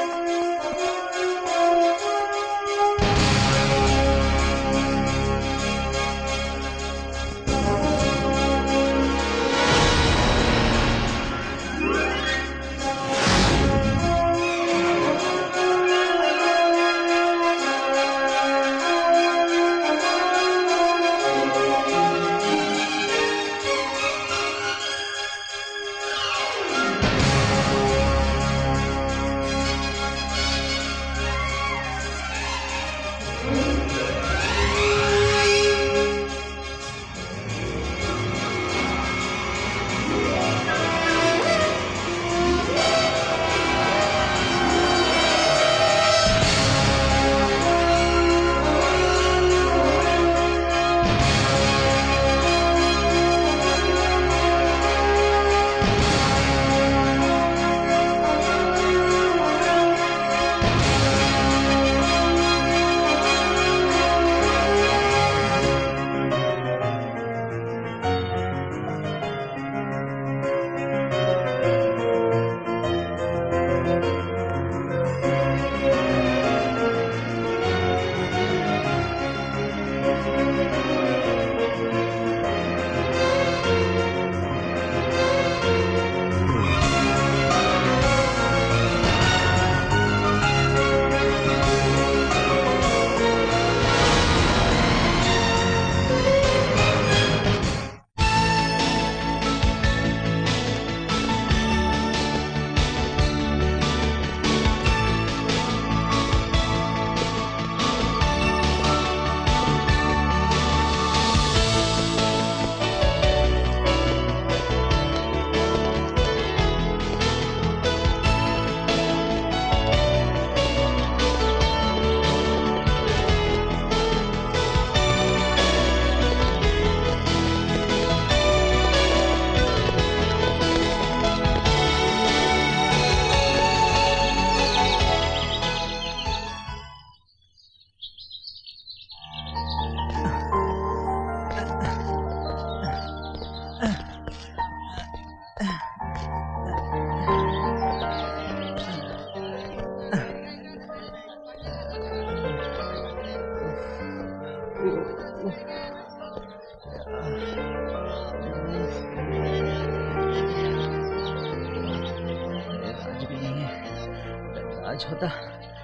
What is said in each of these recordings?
राज होता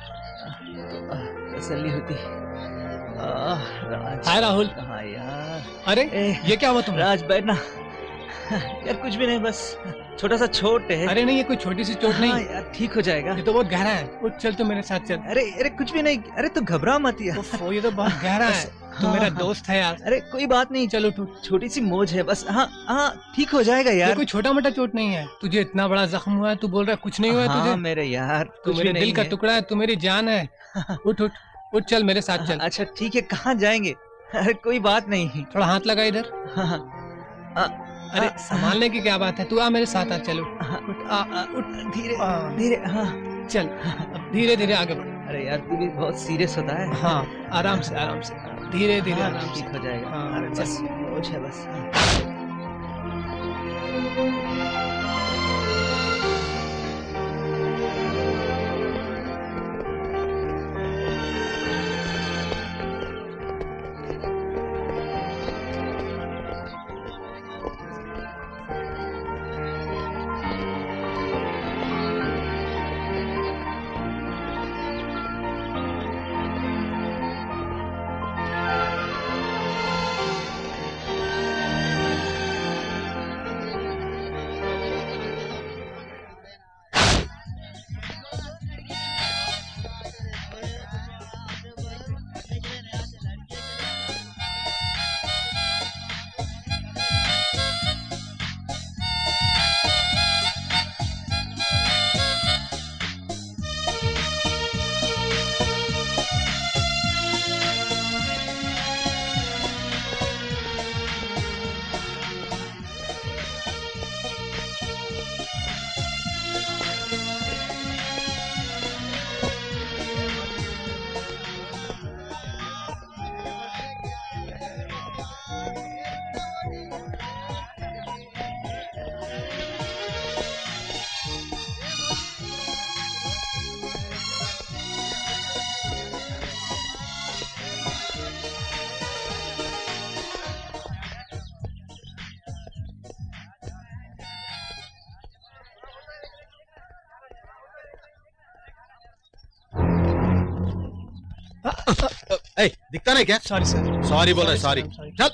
तसल्ली होती। हाय राहुल। हाँ यार। अरे ये क्या हुआ तुम्हें? राज बैठना। यार कुछ भी नहीं, बस छोटा सा चोट है। अरे नहीं, ये कोई छोटी सी चोट नहीं। यार ठीक हो जाएगा। ये तो बहुत गहरा है। उठ चल, तू मेरे साथ चल। अरे अरे कुछ भी नहीं। अरे तू घबरा मत यार। ये तो बहुत गहरा है। तू मेरा दोस्त है यार। अरे कोई बात नहीं, चलो तू। छोटी सी मोच है बस। हाँ हाँ ठीक हो जाएगा यार। ये कोई छोटा मोटा चोट नहीं है। तुझे इतना बड़ा जख्म हुआ है, तू बोल रहा है कुछ नहीं हुआ है तुझे? मेरे यार, तू मेरे दिल का टुकड़ा है, तू मेरी जान है। उठ उठ उठ, चल मेरे साथ चल। अच्छा ठीक है, कहाँ जाएंगे? अरे कोई बात नहीं। थोड़ा हाथ लगा इधर। अरे संभालने की क्या बात है, तू आ मेरे साथ आ। चलो उठ धीरे धीरे। हाँ चल, अब धीरे धीरे आगे बढ़। अरे यार तू भी बहुत सीरियस होता है। हाँ आराम से धीरे धीरे आराम से। ठीक हो जाएगा। हाँ, बस बोझ है बस। ए, दिखता नहीं क्या? Sorry sir. सॉरी बोल रहा है, सॉरी। चल।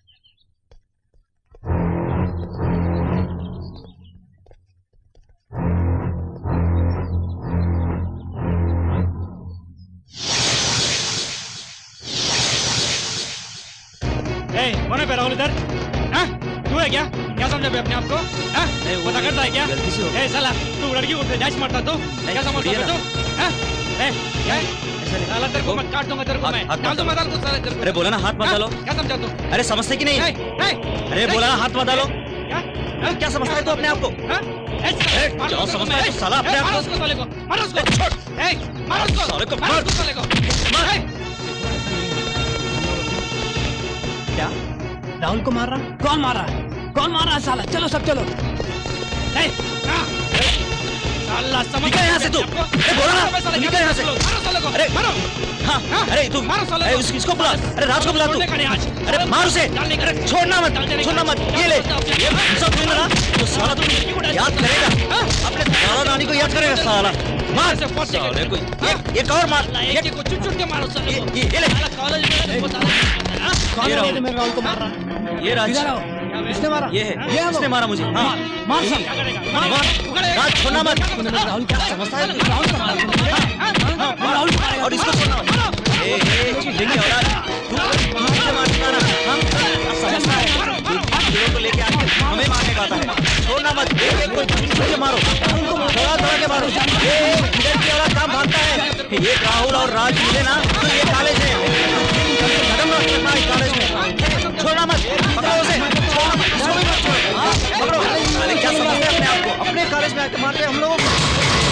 कौन है राहुल इधर? तू है क्या? क्या समझा अपने आप को? पता करता है क्या? गलती से हो गया। साला तू लड़की को डैश मारता तू? क्या समझता है तू? साला तेरे को मैं काट दूंगा, तेरे को मैं डाल दूंगा दाल को साला तेरे को। अरे बोला ना हाथ मत डालो। क्या समझा तू? अरे समझते कि नहीं? अरे बोला ना हाथ मत डालो। क्या समझता है तू अपने आप को? जाओ समझता है साला अपने आप को। उसको साले को मारो, उसको छोड़। मारो उसको साले को, मार उसको साले को, मार। क्या राहुल को मार रहा? कौन मार रहा है? कौन मार रहा है साला? चलो सब चलो। साला समझ गया यहाँ से तू? बोला ना निकल यहाँ से। मारो साले को। अरे मारो। हाँ अरे तू मारो साले को। इसको बुला। अरे राज को बुला तू। अरे मार उसे। अरे छोड़ना मत, छोड़ना मत। ये ले, ये सब दूंगा ना तो साला तू याद करेगा, अपने दादा नानी को याद करेगा साला। मार साले को। एक और मार। ये को चुट-चुट के मारो साले को। ये ले। कॉलेज में वो साला कौन है मेरे राहुल को मार रहा? ये राज। इसने मारा? ये है, ये इसने मारा मुझे। हाँ मार सब। राज छोड़ना मत। राहुल क्या समझता है? राहुल को मारा। राहुल को मारेगा और इसको छोड़ना मत। देखिए औलाद, तू मुझे मारने ना, हम समझता है तू को लेके आके हमें मारने का आता है। छोड़ना मत। एक कोई मारो, थोड़ा के मारो। ये इधर की औलाद काम भागता है। ये राहुल और राज मिले ना तो ये कॉलेज है खत्म ना करना इस कॉलेज में। छोड़ना मत, पकड़ो उसे। छोड़ना मत, इसको भी मत छोड़ो। पकड़ो। अरे क्या समझते हैं अपने आप को? अपने कॉलेज में आके मार रहे हम लोगों को।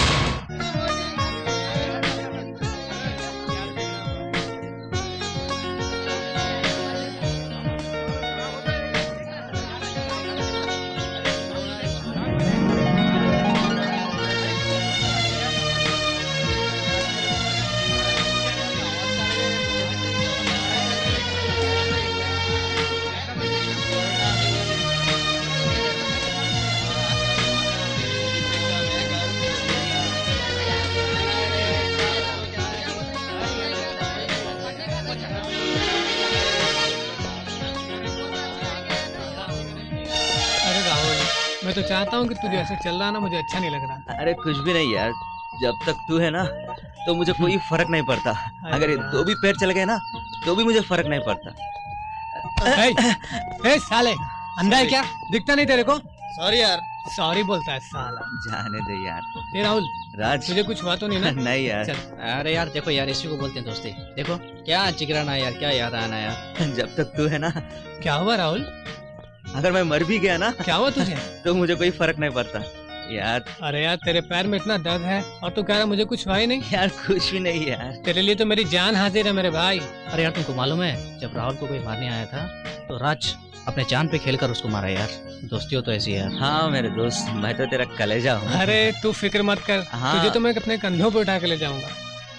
मैं तो चाहता हूँ कि तू जैसे चल रहा ना, मुझे अच्छा नहीं लग रहा। अरे कुछ भी नहीं यार, जब तक तू है ना तो मुझे कोई फर्क नहीं पड़ता। अगर ये दो भी पैर चल गए ना तो भी मुझे फर्क नहीं पड़ता। ए साले, अंधा है क्या? दिखता नहीं तेरे को? सॉरी यार। सॉरी बोलता है साला। जाने दे यार। राहुल, राज तुझे कुछ हुआ तो नहीं ना? नहीं यार। अरे यार देखो यार, इसी को बोलते हैं दोस्ती। देखो क्या जिगराना यार, क्या याद आना यार। जब तक तू है ना। क्या हुआ राहुल? अगर मैं मर भी गया ना, क्या हुआ तुझे? तो मुझे कोई फर्क नहीं पड़ता यार। अरे यार, तेरे पैर में इतना दर्द है और तू कह रहा मुझे कुछ हुआ ही नहीं? यार कुछ भी नहीं यार, तेरे लिए तो मेरी जान हाजिर है मेरे भाई। अरे यार तुमको मालूम है, जब राहुल को कोई मारने आया था तो राज अपने जान पे खेलकर उसको मारा यार। दोस्ती हो तो ऐसी है यार। हाँ मेरे दोस्त, मैं तो तेरा कलेजा हूँ। अरे तू फिक्र मत कर। हाँ। तुझे तो मैं अपने कंधों पे उठा के ले जाऊंगा।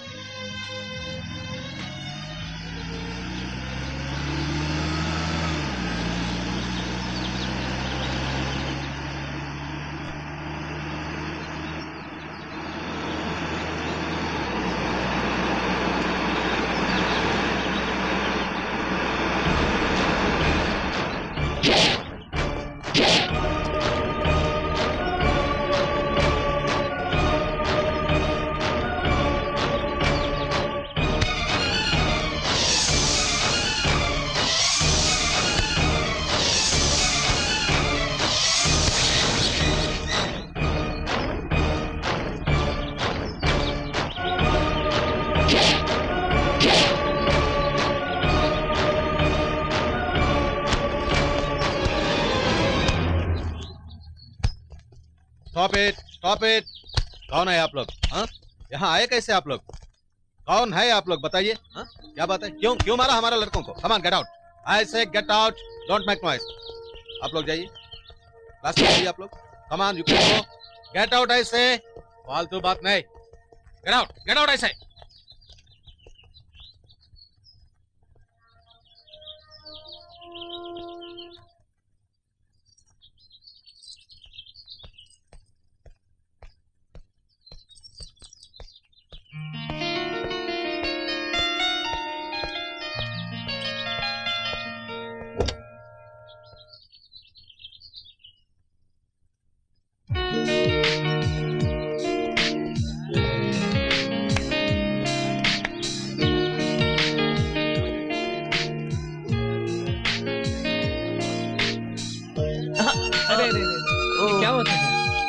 Stop it. कौन है आप लोग? हाँ, यहाँ आए कैसे आप लोग? कौन है आप लोग बताइए? हाँ, क्या बात है? क्यों क्यों मारा हमारा लड़कों को? Come on get out. I say get out, don't make noise. आप लोग जाइए, क्लास में जाइए आप लोग। Come on, you can go. Get out I say. फालतू बात नहीं। गेट आउट आई से।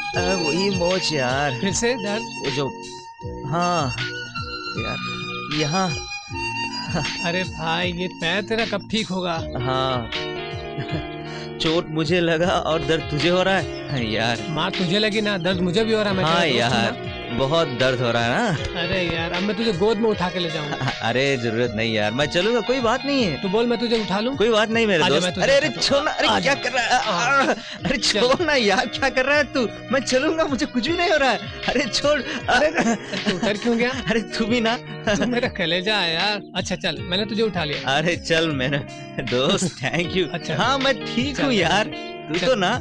वही मोच यार। फिर से दर्द? वो जो, हाँ यार, यहाँ। अरे भाई ये पैर तेरा कब ठीक होगा? हाँ, चोट मुझे लगा और दर्द तुझे हो रहा है यार। मार तुझे लगी ना, दर्द मुझे भी हो रहा है। मैं हाँ तेरा दोस्त हूँ यार, ना। बहुत दर्द हो रहा है ना। अरे यार अब मैं तुझे गोद में उठा के ले जाऊंगा। अरे जरूरत नहीं यार, मैं चलूंगा, कोई बात नहीं है। तू बोल मैं तुझे उठा लूं? कोई बात नहीं मेरे आजा, मैं दोस्त। तुझे अरे अरे उठाता हूँ। छोड़ना, अरे आजा। क्या कर रहा है? अरे छोड़ना यार, क्या कर रहा है तू? मैं चलूंगा, मुझे कुछ भी नहीं हो रहा है। अरे छोड़। अरे तू उतर क्यों गया? अरे तू भी ना। तू मेरा कलेजा है यार। अच्छा चल, मैंने तुझे उठा लिया। अरे चल मेरा दोस्त, थैंक यू। अच्छा। हाँ मैं ठीक हूँ चल। यार, तू तो ना।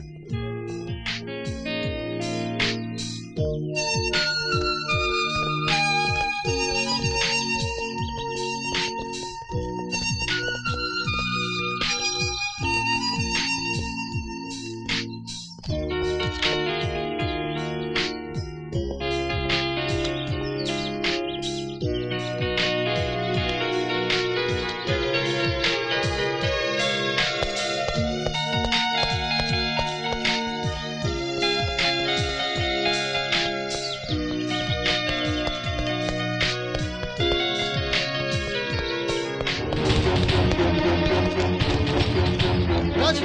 राज,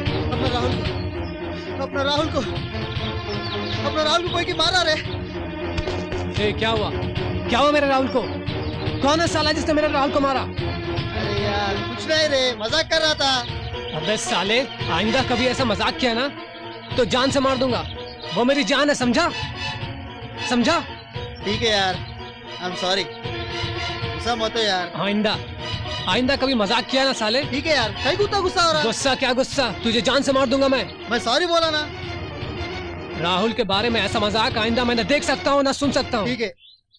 अपना राहुल को कोई की मारा रे। ए, क्या हुआ? क्या हुआ मेरे राहुल को? कौन है साला जिसने मेरे राहुल को मारा? अरे यार कुछ नहीं रे, मजाक कर रहा था। अबे साले, आइंदा कभी ऐसा मजाक किया ना तो जान से मार दूंगा। वो मेरी जान है, समझा? समझा? ठीक है यार, आई एम सॉरी। गुस्सा मत हो यार। आइंदा कभी मजाक किया ना साले। ठीक है यार, कहीं गुस्सा गुस्सा हो रहा है। गुस्सा क्या गुस्सा, तुझे जान से मार दूंगा मैं सॉरी बोला ना। राहुल के बारे में ऐसा मजाक आइंदा मैं न देख सकता हूँ ना सुन सकता हूँ। ठीक है।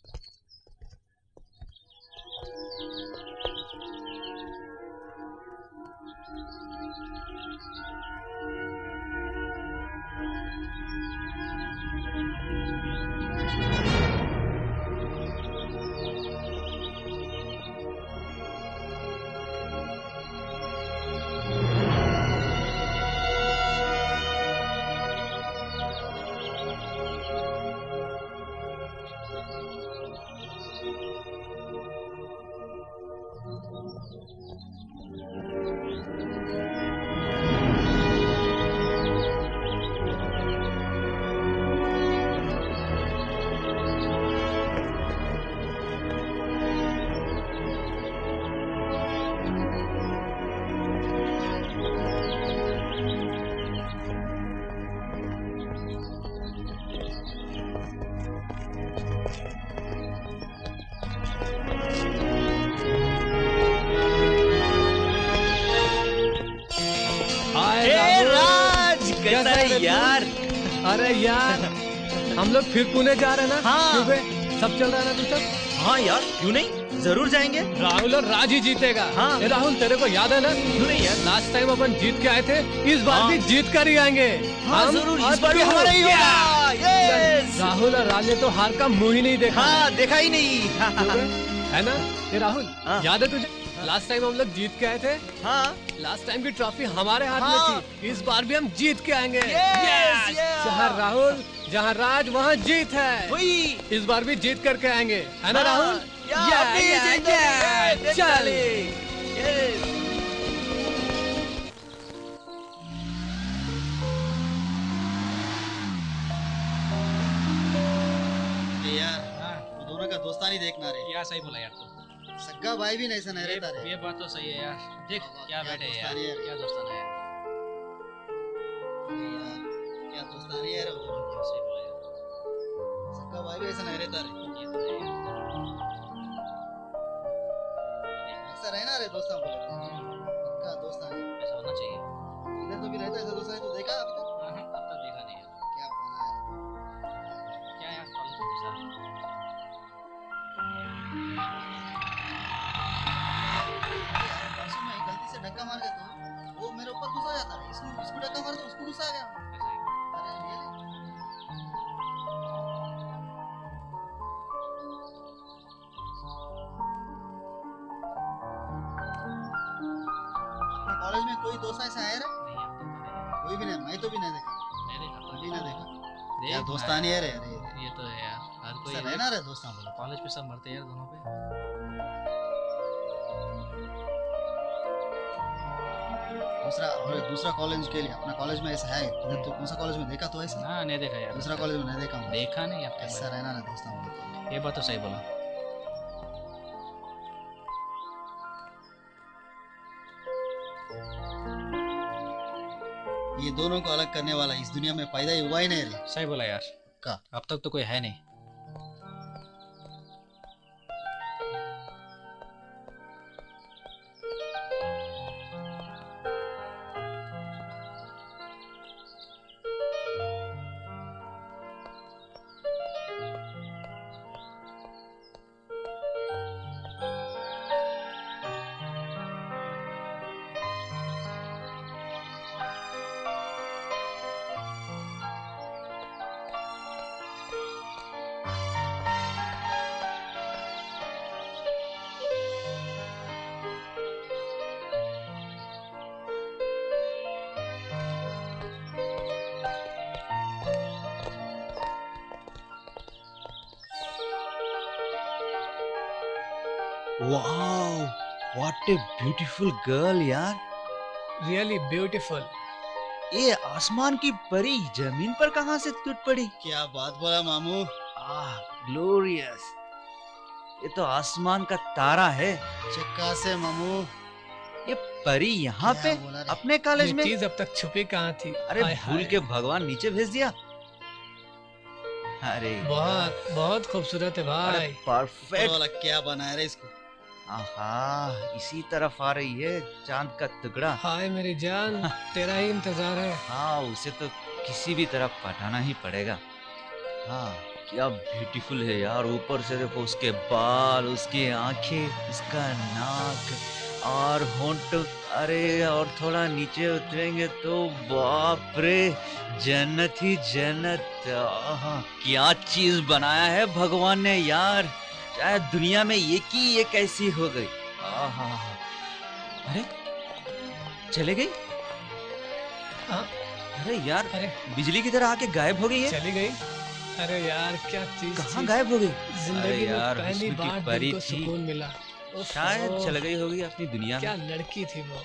कैसा है यार? अरे यार हम लोग फिर पुणे जा रहे हैं ना? हाँ। क्यों बे? सब चल रहा है ना तू सब? हाँ यार, क्यों नहीं, जरूर जाएंगे। राहुल और राज ही जीतेगा। हाँ। ए, राहुल तेरे को याद है ना? क्यों नहीं यार? लास्ट टाइम अपन जीत के आए थे, इस बार हाँ। भी जीत कर ही आएंगे। हाँ हम जरूर, और इस बार भी तू। हमारा ही होगा। यस। राहुल और राज ने तो हार का मुंह ही नहीं देखा। हाँ देखा ही नहीं। क्यों बे? है ना? ये राहुल हाँ। याद है तुझे? लास्ट टाइम हम लोग जीत के आए थे। हाँ लास्ट टाइम की ट्रॉफी हमारे हाथ हाँ। में थी, इस बार भी हम जीत के आएंगे। Yes, yeah। जहाँ राहुल जहाँ राज वहाँ जीत है। वही। इस बार भी जीत करके आएंगे, है ना हाँ। राहुल? या, अपनी या, जीत या, होगी। चल। Yes। यार वो दोनों का दोस्तानी देखना रे। क्या सही बोला यार तू। सग्गा भाई भी नहीं ऐसा नहीं रहता रे। ये बात तो सही है यार। देख क्या क्या बैठे यार, दोस्तानी है। क्या दोस्ताना है यार। यार क्या दोस्तानी है रे वो दोनों क्या की। सही बोला यार। सग्गा भाई भी ऐसा नहीं रहता रे। ये तो है यार। ऐसा रहना रे दोस्ता बोले पक्का दोस्तानी। ऐसा होना चाहिए। इधर तो भी रहता है ऐसा दोस्तानी, तो देखा अभी तक? हाँ हाँ, अब तक देखा नहीं यार। क्या बना है। क्या यार प्रॉब्लम है सर? परसों मैं गलती से धक्का मार गया तो वो मेरे ऊपर गुस्सा आ जाता है। इसको धक्का मार तो उसको गुस्सा आ गया। ऐसा ही। अरे रियली? कॉलेज में कोई दोस्त ऐसा आया रे? नहीं यार, तो नहीं कोई भी नहीं, मैं तो भी नहीं देखा। देखा तो कभी नहीं देखा। यार दोस्तानी है रे। अरे ये तो है यार, हर कोई सर रहना रे दोस्तान बोलो। कॉलेज पे सब मरते हैं यार दोनों पे। दूसरा कॉलेज के लिए अपना कॉलेज में ऐसा है, इधर तो कौन सा कॉलेज में देखा तो ऐसा? ना नहीं देखा यार, दूसरा कॉलेज में नहीं देखा। देखा नहीं आपने। ऐसा रहना रे दोस्तान बोलो। ये बात तो सही बोला। ये दोनों को अलग करने वाला इस दुनिया में पैदा ही हुआ ही नहीं रे। सही बोला यार। का अब तक तो कोई है नहीं। Wow, what a beautiful girl यार। Really beautiful. ये आसमान की परी जमीन पर कहाँ से टूट पड़ी? क्या बात बोला मामू। ग्लोरियस। ये तो आसमान का तारा है। चक्का से मामू। ये परी यहाँ पे क्या बोला रे? अपने कॉलेज ये में? चीज अब तक छुपी कहाँ थी? अरे हाय भूल हाय। के भगवान नीचे भेज दिया। अरे बहुत बहुत खूबसूरत है भाई। परफेक्ट। बोला क्या बनाया रे इसको। आहा, इसी तरफ आ रही है चांद का टुकड़ा। हाय मेरी जान, तेरा ही इंतजार है। हाँ, उसे तो किसी भी तरफ पटाना ही पड़ेगा। हाँ, क्या ब्यूटीफुल है यार। ऊपर से देखो उसके बाल, उसकी आंखें, उसका नाक और होंठ। अरे और थोड़ा नीचे उतरेंगे तो बाप रे, जन्नत ही जन्नत। आहा, क्या चीज बनाया है भगवान ने यार। शायद दुनिया में एक ही एक ऐसी हो गई। आहा, अरे चले गई। हाँ? अरे यार, अरे बिजली की तरह आके गायब हो गई है। चली गई। अरे यार क्या चीज कहाँ थी। गायब हो गई? जिंदगी अरे में यार, पहली हुस्न की बार परी दिल को थी। सुकून मिला। उफ, शायद ओह, चल गई होगी अपनी दुनिया क्या में। लड़की थी वो।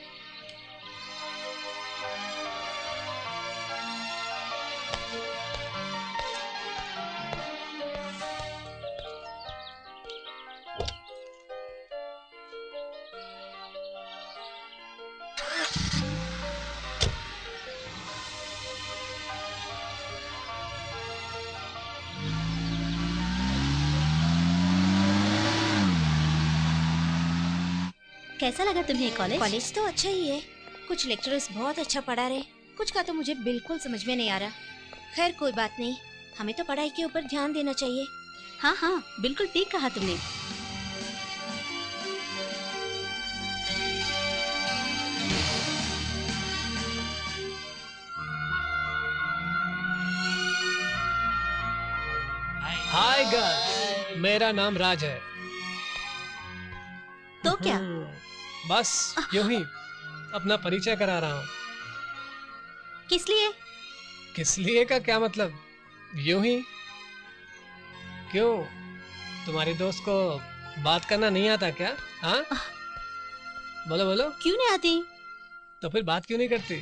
कैसा लगा तुम्हें कॉलेज? कॉलेज तो अच्छा ही है। कुछ लेक्चरर्स बहुत अच्छा पढ़ा रहे, कुछ का तो मुझे बिल्कुल समझ में नहीं आ रहा। खैर कोई बात नहीं, हमें तो पढ़ाई के ऊपर ध्यान देना चाहिए। हाँ हाँ बिल्कुल ठीक कहा तुमने। हाय गर्ल, मेरा नाम राज है। तो क्या? बस यूं ही अपना परिचय करा रहा हूँ। किस लिए? किस लिए का क्या मतलब? यूं ही। क्यों, तुम्हारी दोस्त को बात करना नहीं आता क्या? हाँ बोलो बोलो। क्यों नहीं आती? तो फिर बात क्यों नहीं करती?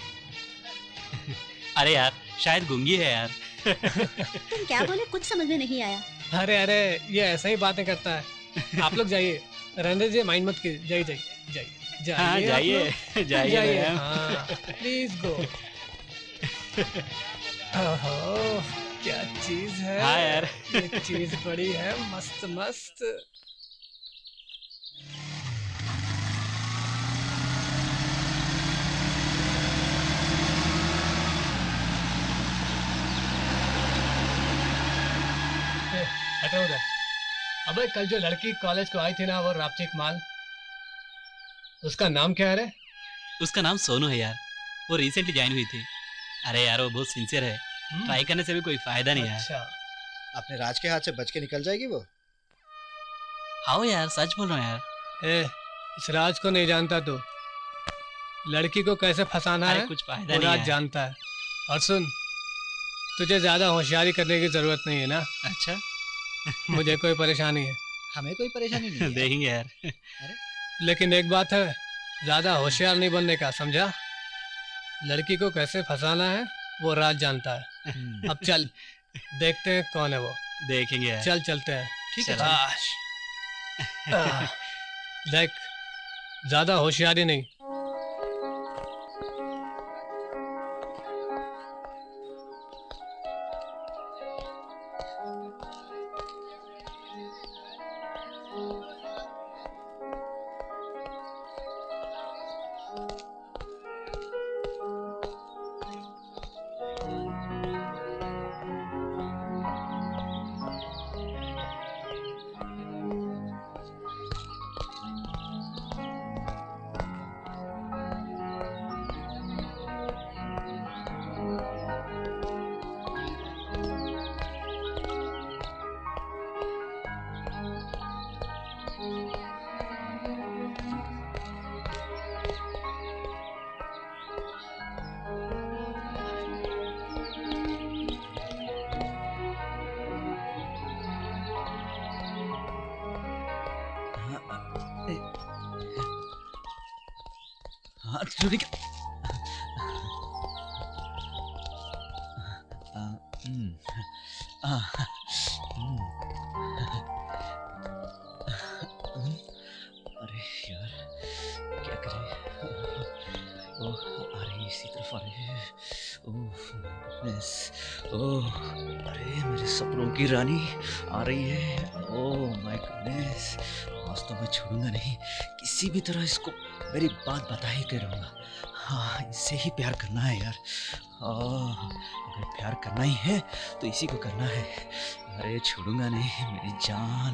अरे यार, शायद गूंगी है यार। तुम क्या बोले, कुछ समझ में नहीं आया। अरे अरे, ये ऐसा ही बातें करता है। आप लोग जाइए, रहने दीजिए, माइंड मत कीजिए। जाइए जाइए जाइए हाँ जाइए, आप जाइए लोग। जाइए जाइए, मैम। हाँ प्लीज गो। ओहो क्या चीज है। हाँ यार। ये चीज बड़ी है, मस्त मस्त। हटो उधर। अबे कल जो लड़की कॉलेज को आई थी ना, वो रापचिक माल, उसका नाम क्या है रे? उसका नाम सोनू है यार, वो रिसेंटली ज्वाइन हुई थी। अरे यार वो बहुत सिंसियर है, ट्राई करने से भी कोई फायदा नहीं है। अच्छा, अपने राज के हाथ से बच के निकल जाएगी वो। हाँ यार, सच बोल रहा हूँ यार। ए, इस राज को नहीं जानता तू। लड़की को कैसे फंसाना अरे है कुछ फायदा वो नहीं राज है। जानता है। और सुन, तुझे ज्यादा होशियारी करने की जरूरत नहीं है ना। अच्छा, मुझे कोई परेशानी है, हमें कोई परेशानी नहीं है। देखेंगे यार। लेकिन एक बात है, ज्यादा होशियार नहीं बनने का, समझा? लड़की को कैसे फंसाना है वो राज जानता है। अब चल देखते हैं कौन है वो। देखेंगे यार। चल चलते हैं। ठीक है। शाबाश। देख, ज्यादा होशियारी नहीं। हाँ ठीक है। अरे यार क्या करें? ओह आ रही इसी तरफ आ रही है। ओह अरे मेरे सपनों की रानी आ रही है। ओह माय गॉडनेस, आज तो मैं छोड़ूंगा नहीं, किसी भी तरह इसको मेरी बात बता ही के रहूँगा। हाँ इससे ही प्यार करना है यार। अगर प्यार करना ही है तो इसी को करना है। अरे छोड़ूंगा नहीं मेरी जान।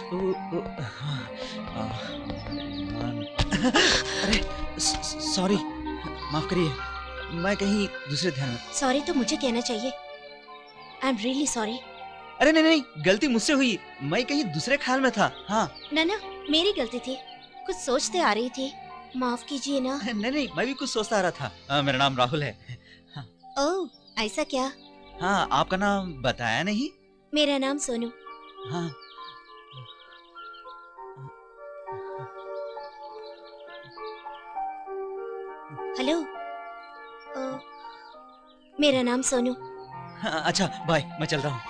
अरे सॉरी, माफ करिए, मैं कहीं दूसरे ध्यान में। सॉरी तो मुझे कहना चाहिए। I am really sorry. अरे नहीं नहीं, गलती मुझसे हुई, मैं कहीं दूसरे ख्याल में था। हाँ ना मेरी गलती थी, कुछ सोचते आ रही थी, माफ कीजिए ना। नहीं नहीं, मैं भी कुछ सोचता आ रहा था। मेरा नाम राहुल है। ओह ऐसा क्या? हाँ आपका नाम बताया नहीं? मेरा नाम सोनू। हाँ हेलो, मेरा नाम सोनू। हाँ, अच्छा बाय, मैं चल रहा हूँ।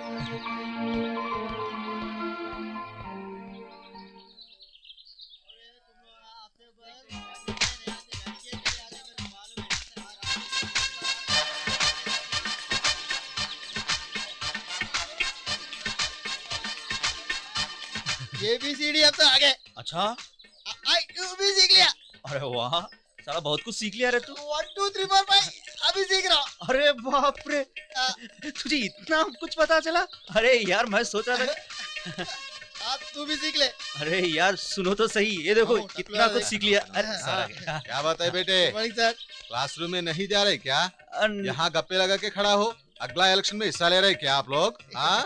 ये भी सीढ़ी अब तो आगे। अच्छा आई तू भी सीख लिया। अरे वाह, साला बहुत कुछ सीख लिया रे तू। 1 2 3 4 5 अभी सीख रहा हूँ। अरे बाप रे, तुझे इतना कुछ पता चला? अरे यार मैं सोच रहा था। आप तू भी सीख ले। अरे यार सुनो तो सही, ये देखो कितना कुछ सीख लिया। अरे साला क्या बात है बेटे? सर क्लासरूम में नहीं जा रहे क्या? यहाँ गप्पे लगा के खड़ा हो, अगला इलेक्शन में हिस्सा ले रहे क्या आप लोग? हाँ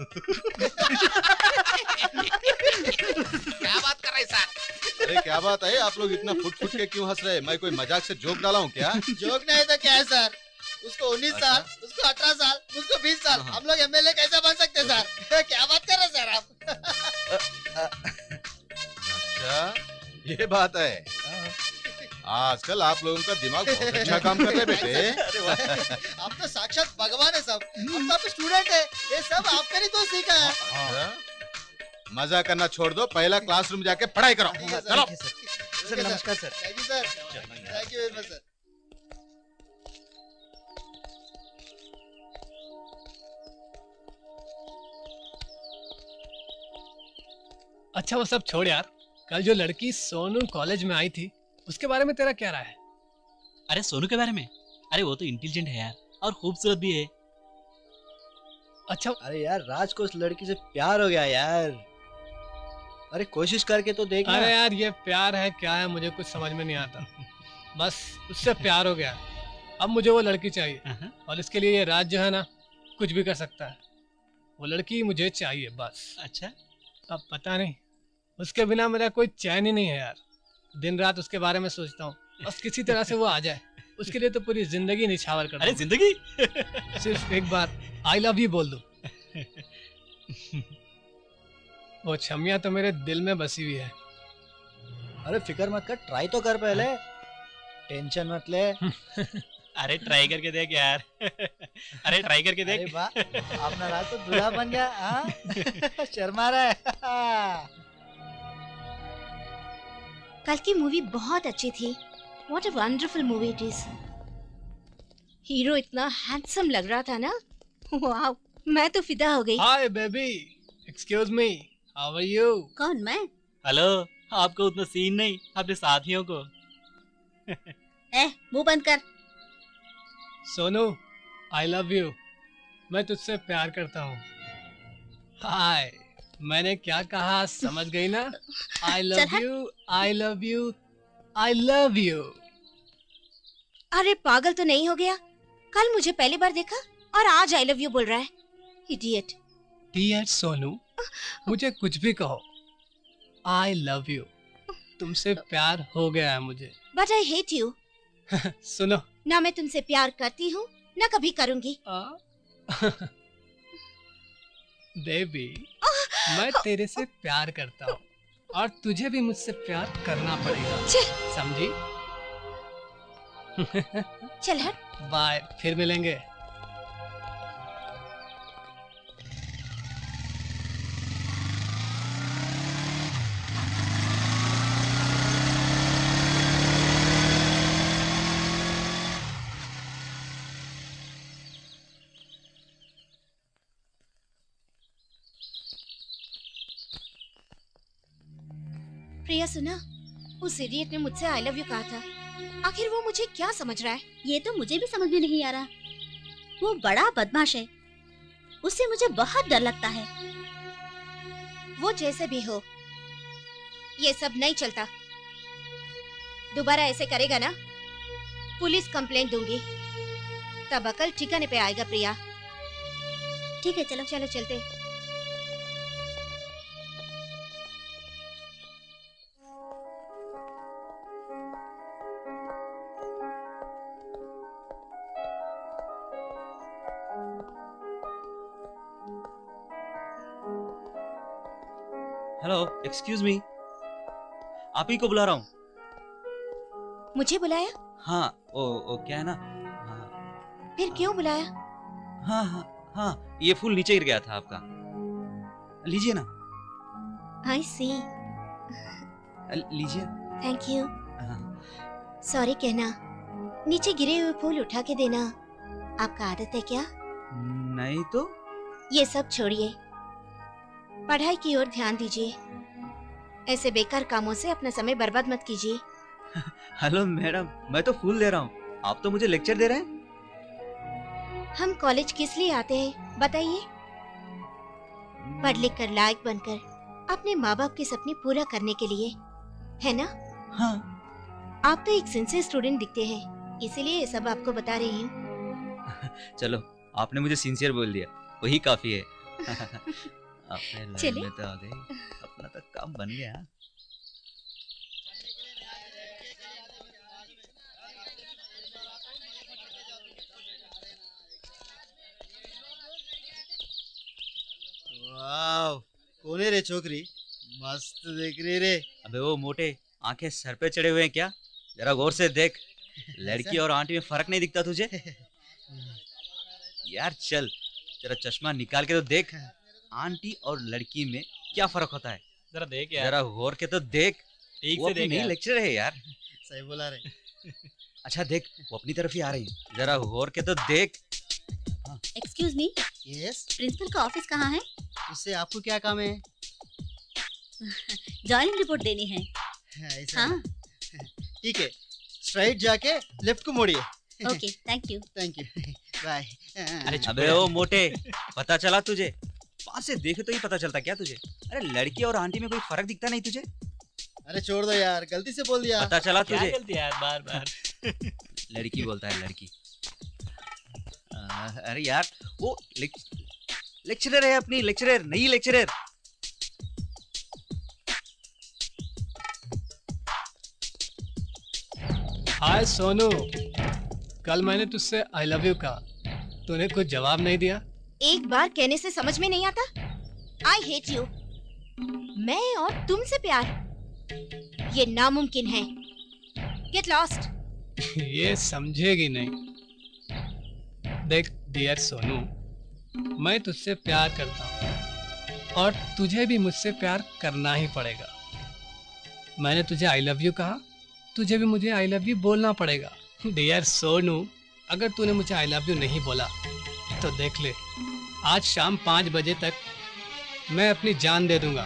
क्या बात कर रहे सर? अरे क्या बात है, आप लोग इतना फुट फुट के क्यों हंस रहे? मैं कोई मजाक से जोक डाला हूँ क्या? जोक नहीं तो क्या है सर? उसको 19 साल, उसको 18 साल, उसको 20 साल, हम लोग एमएलए कैसे बन सकते सर? क्या बात कर रहे सर आप? अच्छा ये बात है। आजकल आप लोगों का दिमाग बहुत अच्छा काम कर रहे बेटे। आप तो साक्षात भगवान है सब। हम तो आपके स्टूडेंट है, ये सब आपने ही तो सीखा है। अच्छा? मजा करना छोड़ दो, पहला क्लासरूम जाके पढ़ाई करो। चलो। सर नमस्कार sir. Thank you sir, thank you very much sir. अच्छा वो सब छोड़ यार, कल जो लड़की सोनू कॉलेज में आई थी उसके बारे में तेरा क्या राय है? अरे सोनू के बारे में? अरे वो तो इंटेलिजेंट है यार, और खूबसूरत भी है। अच्छा अरे यार राज को उस लड़की से प्यार हो गया यार। अरे कोशिश करके तो देख। अरे यार ये प्यार है क्या है मुझे कुछ समझ में नहीं आता। बस उससे प्यार हो गया, अब मुझे वो लड़की चाहिए और इसके लिए ये राज जो है ना कुछ भी कर सकता है। वो लड़की मुझे चाहिए बस। अच्छा अब पता नहीं, उसके बिना मेरा कोई चैन ही नहीं है यार। दिन रात उसके बारे में सोचता हूँ, बस किसी तरह से वो आ जाए। उसके लिए तो पूरी जिंदगी निछावर कर अरे दूं। जिंदगी सिर्फ एक बार आई लव यू बोल दो। वो छमिया तो मेरे दिल में बसी हुई है। अरे फिक्र मत कर, ट्राई तो कर पहले, टेंशन मत ले। अरे ट्राई करके देख यार। अरे ट्राई करके अरे देख। वाह, अपना राज तो दूल्हा बन गया। हाँ? शर्मा रहा है। कल की मूवी बहुत अच्छी थी। What a wonderful movie it is. Hero इतना हैंडसम लग रहा था ना। वाह, मैं तो फिदा हो गई। Hi baby, excuse me, how are you? कौन मैं? हेलो, आपको उतना सीन नहीं, अपने साथियों को। मुंह बंद कर। Sonu, I love you. मैं तुझसे प्यार करता हूँ। हाय, मैंने क्या कहा समझ गई ना? आई चल लव हट। You, I love you, I love you. अरे पागल तो नहीं हो गया? कल मुझे पहली बार देखा और आज आई लव यू बोल रहा है। इडियट। डियर सोनू, मुझे कुछ भी कहो, आई लव यू। तुमसे प्यार हो गया है मुझे। But I hate you. सुनो, ना मैं तुमसे प्यार करती हूँ ना कभी करूंगी। बेबी, मैं तेरे से प्यार करता हूँ और तुझे भी मुझसे प्यार करना पड़ेगा, समझी? चल हट। बाय, फिर मिलेंगे। प्रिया सुना, उस इडियट ने मुझसे आई लव यू कहा था। आखिर वो मुझे क्या समझ रहा है? ये तो मुझे भी समझ में नहीं आ रहा। वो बड़ा बदमाश है, उससे मुझे बहुत डर लगता है। वो जैसे भी हो, ये सब नहीं चलता। दोबारा ऐसे करेगा ना, पुलिस कंप्लेंट दूंगी, तब अकल ठिकाने पे आएगा। प्रिया, ठीक है, चलो। चलो चलते। हेलो, एक्सक्यूज मी, आप ही को बुला रहा हूँ। मुझे बुलाया? हाँ, ओ क्या है ना। हाँ, फिर क्यों बुलाया? हाँ हाँ हाँ, ये फूल नीचे गिर गया था आपका, लीजिए ना। आई सी। लीजिए। Thank you. हाँ। सॉरी कहना, नीचे गिरे हुए फूल उठा के देना आपका आदत है क्या? नहीं तो। ये सब छोड़िए, पढ़ाई की ओर ध्यान दीजिए। ऐसे बेकार कामों से अपना समय बर्बाद मत कीजिए। हेलो मैडम, मैं तो फूल दे रहा हूँ, आप तो मुझे लेक्चर दे रहे हैं। हम कॉलेज किस लिए आते हैं बताइए? पढ़ लिख कर लायक बनकर अपने माँ बाप के सपने पूरा करने के लिए, है ना? हाँ। आप तो एक सिंसियर स्टूडेंट दिखते हैं, इसीलिए ये सब आपको बता रही हूँ। चलो, आपने मुझे सिंसियर बोल दिया, वही काफी है। अपने लाइन चलिए। में तो आ गई, अपना तो काम बन गया। वाव, कौन है रे छोकरी? मस्त देख रही रे। अबे वो मोटे, आंखें सर पे चढ़े हुए हैं क्या? जरा गौर से देख, लड़की और आंटी में फर्क नहीं दिखता तुझे? यार चल, जरा चश्मा निकाल के तो देख, आंटी और लड़की में क्या फर्क होता है? जरा देख यार, जरा गौर के तो देख। ठीक वो से अपनी देख नई यार। लेक्चर है यार। सही बोला रे। अच्छा देख, वो अपनी तरफ ही आ रही है, जरा गौर के तो देख। एक्सक्यूज मी, यस, प्रिंसिपल का ऑफिस कहाँ है? उससे आपको क्या काम है? जॉइनिंग रिपोर्ट देनी है। ऐसा? हाँ, ठीक है, स्ट्राइट जाके लेफ्ट को मोड़िए। Okay, thank you. Thank you, bye. अबे ओ मोटे, पता चला तुझे? पास से देखे तो ही पता चलता क्या तुझे? अरे लड़की और आंटी में कोई फर्क दिखता नहीं तुझे? अरे छोड़ दो यार, गलती से बोल दिया। पता चला क्या तुझे? गलती यार, बार बार। लड़की बोलता है, लड़की। अरे यार, वो लेक्चरर है अपनी, लेक्चरर, नई लेक्चरर। हाय सोनू, कल मैंने तुझसे आई लव यू कहा, तूने कुछ जवाब नहीं दिया। एक बार कहने से समझ में नहीं आता? I hate you. मैं और तुमसे प्यार, ये नामुमकिन है। Get lost. ये समझेगी नहीं। देख डियर सोनू, मैं तुझसे प्यार करता हूँ और तुझे भी मुझसे प्यार करना ही पड़ेगा। मैंने तुझे आई लव यू कहा, तुझे भी मुझे आई लव यू बोलना पड़ेगा। डियर सोनू, अगर तूने मुझे आई लव यू नहीं बोला तो देख ले, आज शाम 5 बजे तक मैं अपनी जान दे दूंगा।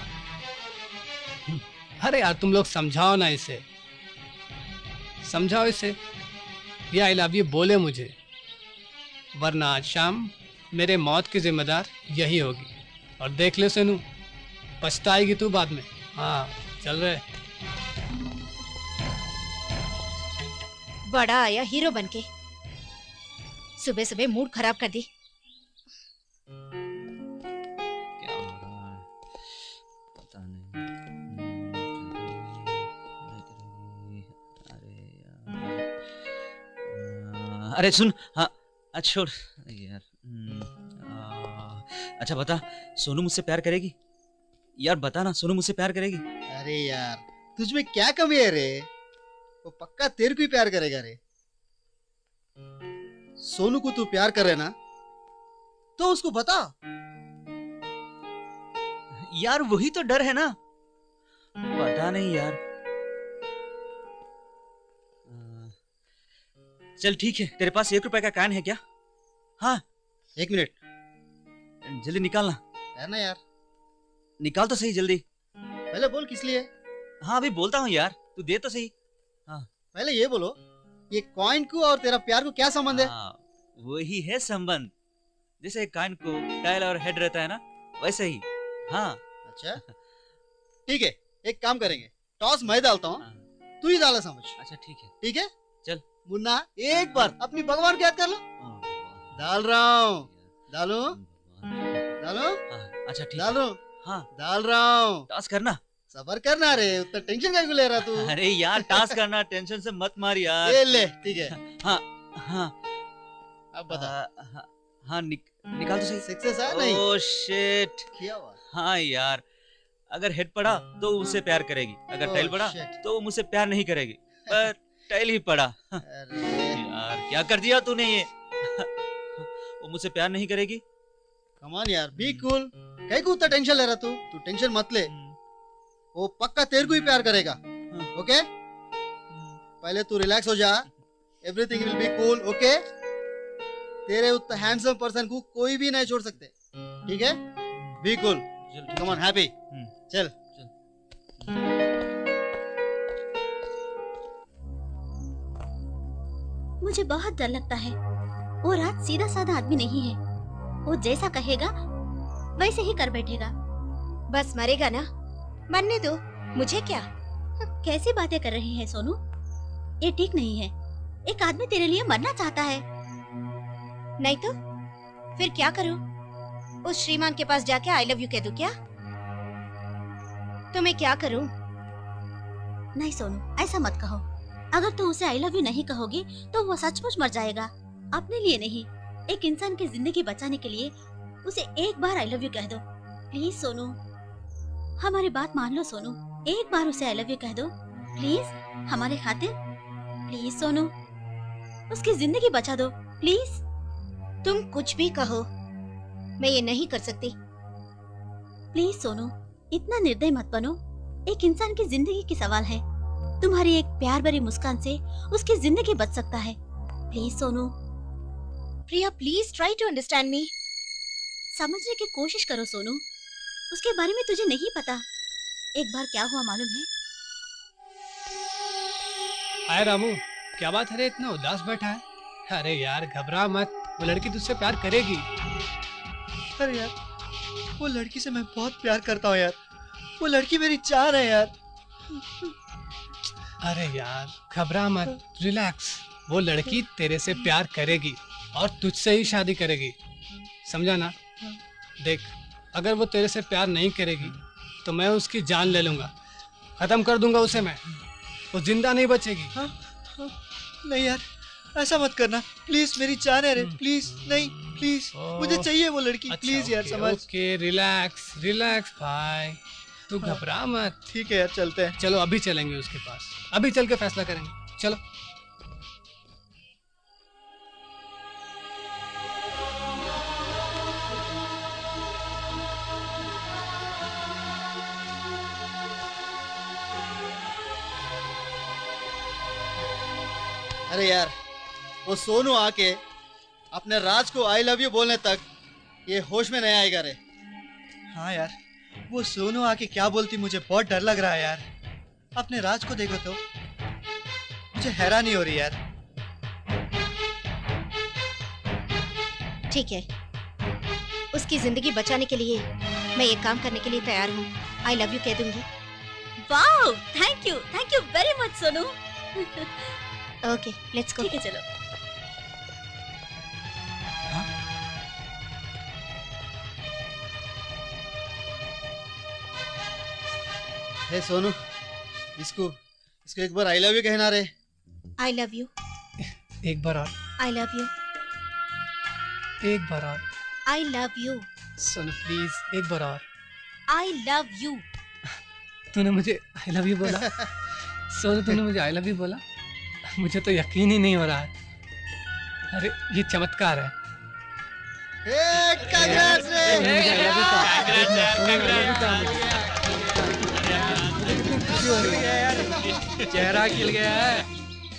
अरे यार तुम लोग समझाओ ना इसे, समझाओ इसे, ये आई लव यू बोले मुझे, वरना आज शाम मेरे मौत की जिम्मेदार यही होगी। और देख ले सोनू, पछताएगी तू बाद में। हाँ चल रहे। बड़ा आया हीरो बनके, सुबह सुबह मूड खराब कर दी। क्या हो रहा है पता नहीं। अरे यार, अरे सुन, हाँ छोड़ यार। अच्छा बता, सोनू मुझसे प्यार करेगी? यार बता ना, सोनू मुझसे प्यार करेगी? अरे यार तुझ में क्या कमी है रे? वो पक्का तेरे को ही प्यार करेगा रे। सोनू को तू प्यार करे ना तो उसको बता। यार वही तो डर है ना, पता नहीं यार। चल ठीक है, तेरे पास 1 रुपए का कॉइन है क्या? हाँ 1 मिनट, जल्दी निकालना। है ना यार? निकाल तो सही जल्दी। पहले बोल किस लिए? हाँ अभी बोलता हूँ यार, तू दे तो सही। पहले ये बोलो, ये कॉइन को और तेरा प्यार को क्या संबंध है? वही है संबंध, जैसे कॉइन को टाइल और हेड रहता है ना, वैसे ही। हाँ अच्छा ठीक है, एक काम करेंगे, टॉस मैं डालता हूँ, तू ही डाला समझ। अच्छा ठीक है। ठीक है चल मुन्ना, एक बार अपनी भगवान को याद कर लो। डाल रहा हूँ, डालो डालो। अच्छा ठीक डालो। हाँ डाल रहा हूँ। टॉस करना। सबर करना रे, उतना टेंशन क्यों ले रहा तू? अरे यार टॉस करना, टेंशन से मत मार यार। ये ले ठीक है। हाँ हाँ अब बता। हाँ निकाल तो सही। सक्सेस है नहीं? Oh shit. क्या हुआ? हाँ यार, अगर हेड पड़ा तो उससे प्यार करेगी, अगर टाइल पड़ा तो मुझसे प्यार नहीं करेगी, पर टाइल ही पड़ा। यार क्या कर दिया तूने ये। वो मुझसे प्यार नहीं करेगी। कम ऑन यार, बी कूल। कहीं को उतना टेंशन ले रहा तू टेंशन मत ले, वो पक्का तेरे को ही प्यार करेगा। ओके पहले तू रिलैक्स हो जा, everything will be cool. Okay तेरे उतना हैंडसम पर्सन को कोई भी नहीं छोड़ सकते, ठीक है? Be cool, come on, happy. चल मुझे बहुत डर लगता है। वो राज सीधा साधा आदमी नहीं है, वो जैसा कहेगा वैसे ही कर बैठेगा। बस मरेगा ना, मरने दो, मुझे क्या। कैसी बातें कर रही है सोनू, ये ठीक नहीं है। एक आदमी तेरे लिए मरना चाहता है। नहीं तो फिर क्या करूं? उस श्रीमान के पास जाके आई लव यू कह दूं क्या? तो मैं क्या करूं? नहीं सोनू, ऐसा मत कहो। अगर तू उसे आई लव यू नहीं कहोगी तो वो सचमुच मर जाएगा। अपने लिए नहीं, एक इंसान की जिंदगी बचाने के लिए उसे एक बार आई लव यू कह दो। प्लीज सोनू, हमारी बात मान लो सोनू, एक बार उसे आई लव यू कह दो प्लीज, हमारे खातिर। प्लीज सोनू, उसकी जिंदगी बचा दो प्लीज। तुम कुछ भी कहो, मैं ये नहीं कर सकती। प्लीज सोनू, इतना निर्दयी मत बनो। एक इंसान की जिंदगी की सवाल है। तुम्हारी एक प्यार भरी मुस्कान से उसकी जिंदगी बच सकता है। Please Sonu. Priya please try to understand me. समझने की कोशिश करो सोनू, उसके बारे में तुझे नहीं पता। एक बार क्या हुआ मालूम है? हाय रामू, क्या बात है रे, इतना उदास बैठा है? अरे यार घबरा मत, वो लड़की तुझसे प्यार करेगी। अरे यार वो लड़की से मैं बहुत प्यार करता हूँ यार, वो लड़की मेरी जान है यार। अरे यार घबरा मत, रिलैक्स। वो लड़की तेरे से प्यार करेगी और तुझसे ही शादी करेगी, समझा ना? देख, अगर वो तेरे से प्यार नहीं करेगी तो मैं उसकी जान ले लूंगा, खत्म कर दूंगा उसे मैं, वो जिंदा नहीं बचेगी। नहीं यार, ऐसा मत करना प्लीज, मेरी जान है रे, प्लीज नहीं प्लीज, मुझे चाहिए वो लड़की, प्लीज यार समझ। ओके रिलैक्स रिलैक्स भाई, तू घबरा मत। ठीक है यार चलते हैं। चलो अभी चलेंगे उसके पास, अभी चल के फैसला करेंगे, चलो। अरे यार वो सोनू आके अपने राज को आई लव यू बोलने तक ये होश में नहीं आएगा रे। हाँ यार वो सोनू आके क्या बोलती, मुझे बहुत डर लग रहा है यार। अपने राज को देखो तो मुझे हैरानी हो रही यार। ठीक है, उसकी जिंदगी बचाने के लिए मैं ये काम करने के लिए तैयार हूँ। आई लव यू कह दूंगी। Wow, thank you very much Sonu. Okay let's go. ठीक है चलो। हे सोनू, इसको एक बार आई लव यू कहना रे। I love you. एक बार और। I love you. एक बार और। I love you. Sonu please एक बार और। I love you. तूने मुझे आई लव यू बोला? सोनू तूने मुझे आई लव यू बोला? मुझे तो यकीन ही नहीं हो रहा है। अरे ये चमत्कार है। कांग्रेस रे। चेहरा खिल गया है।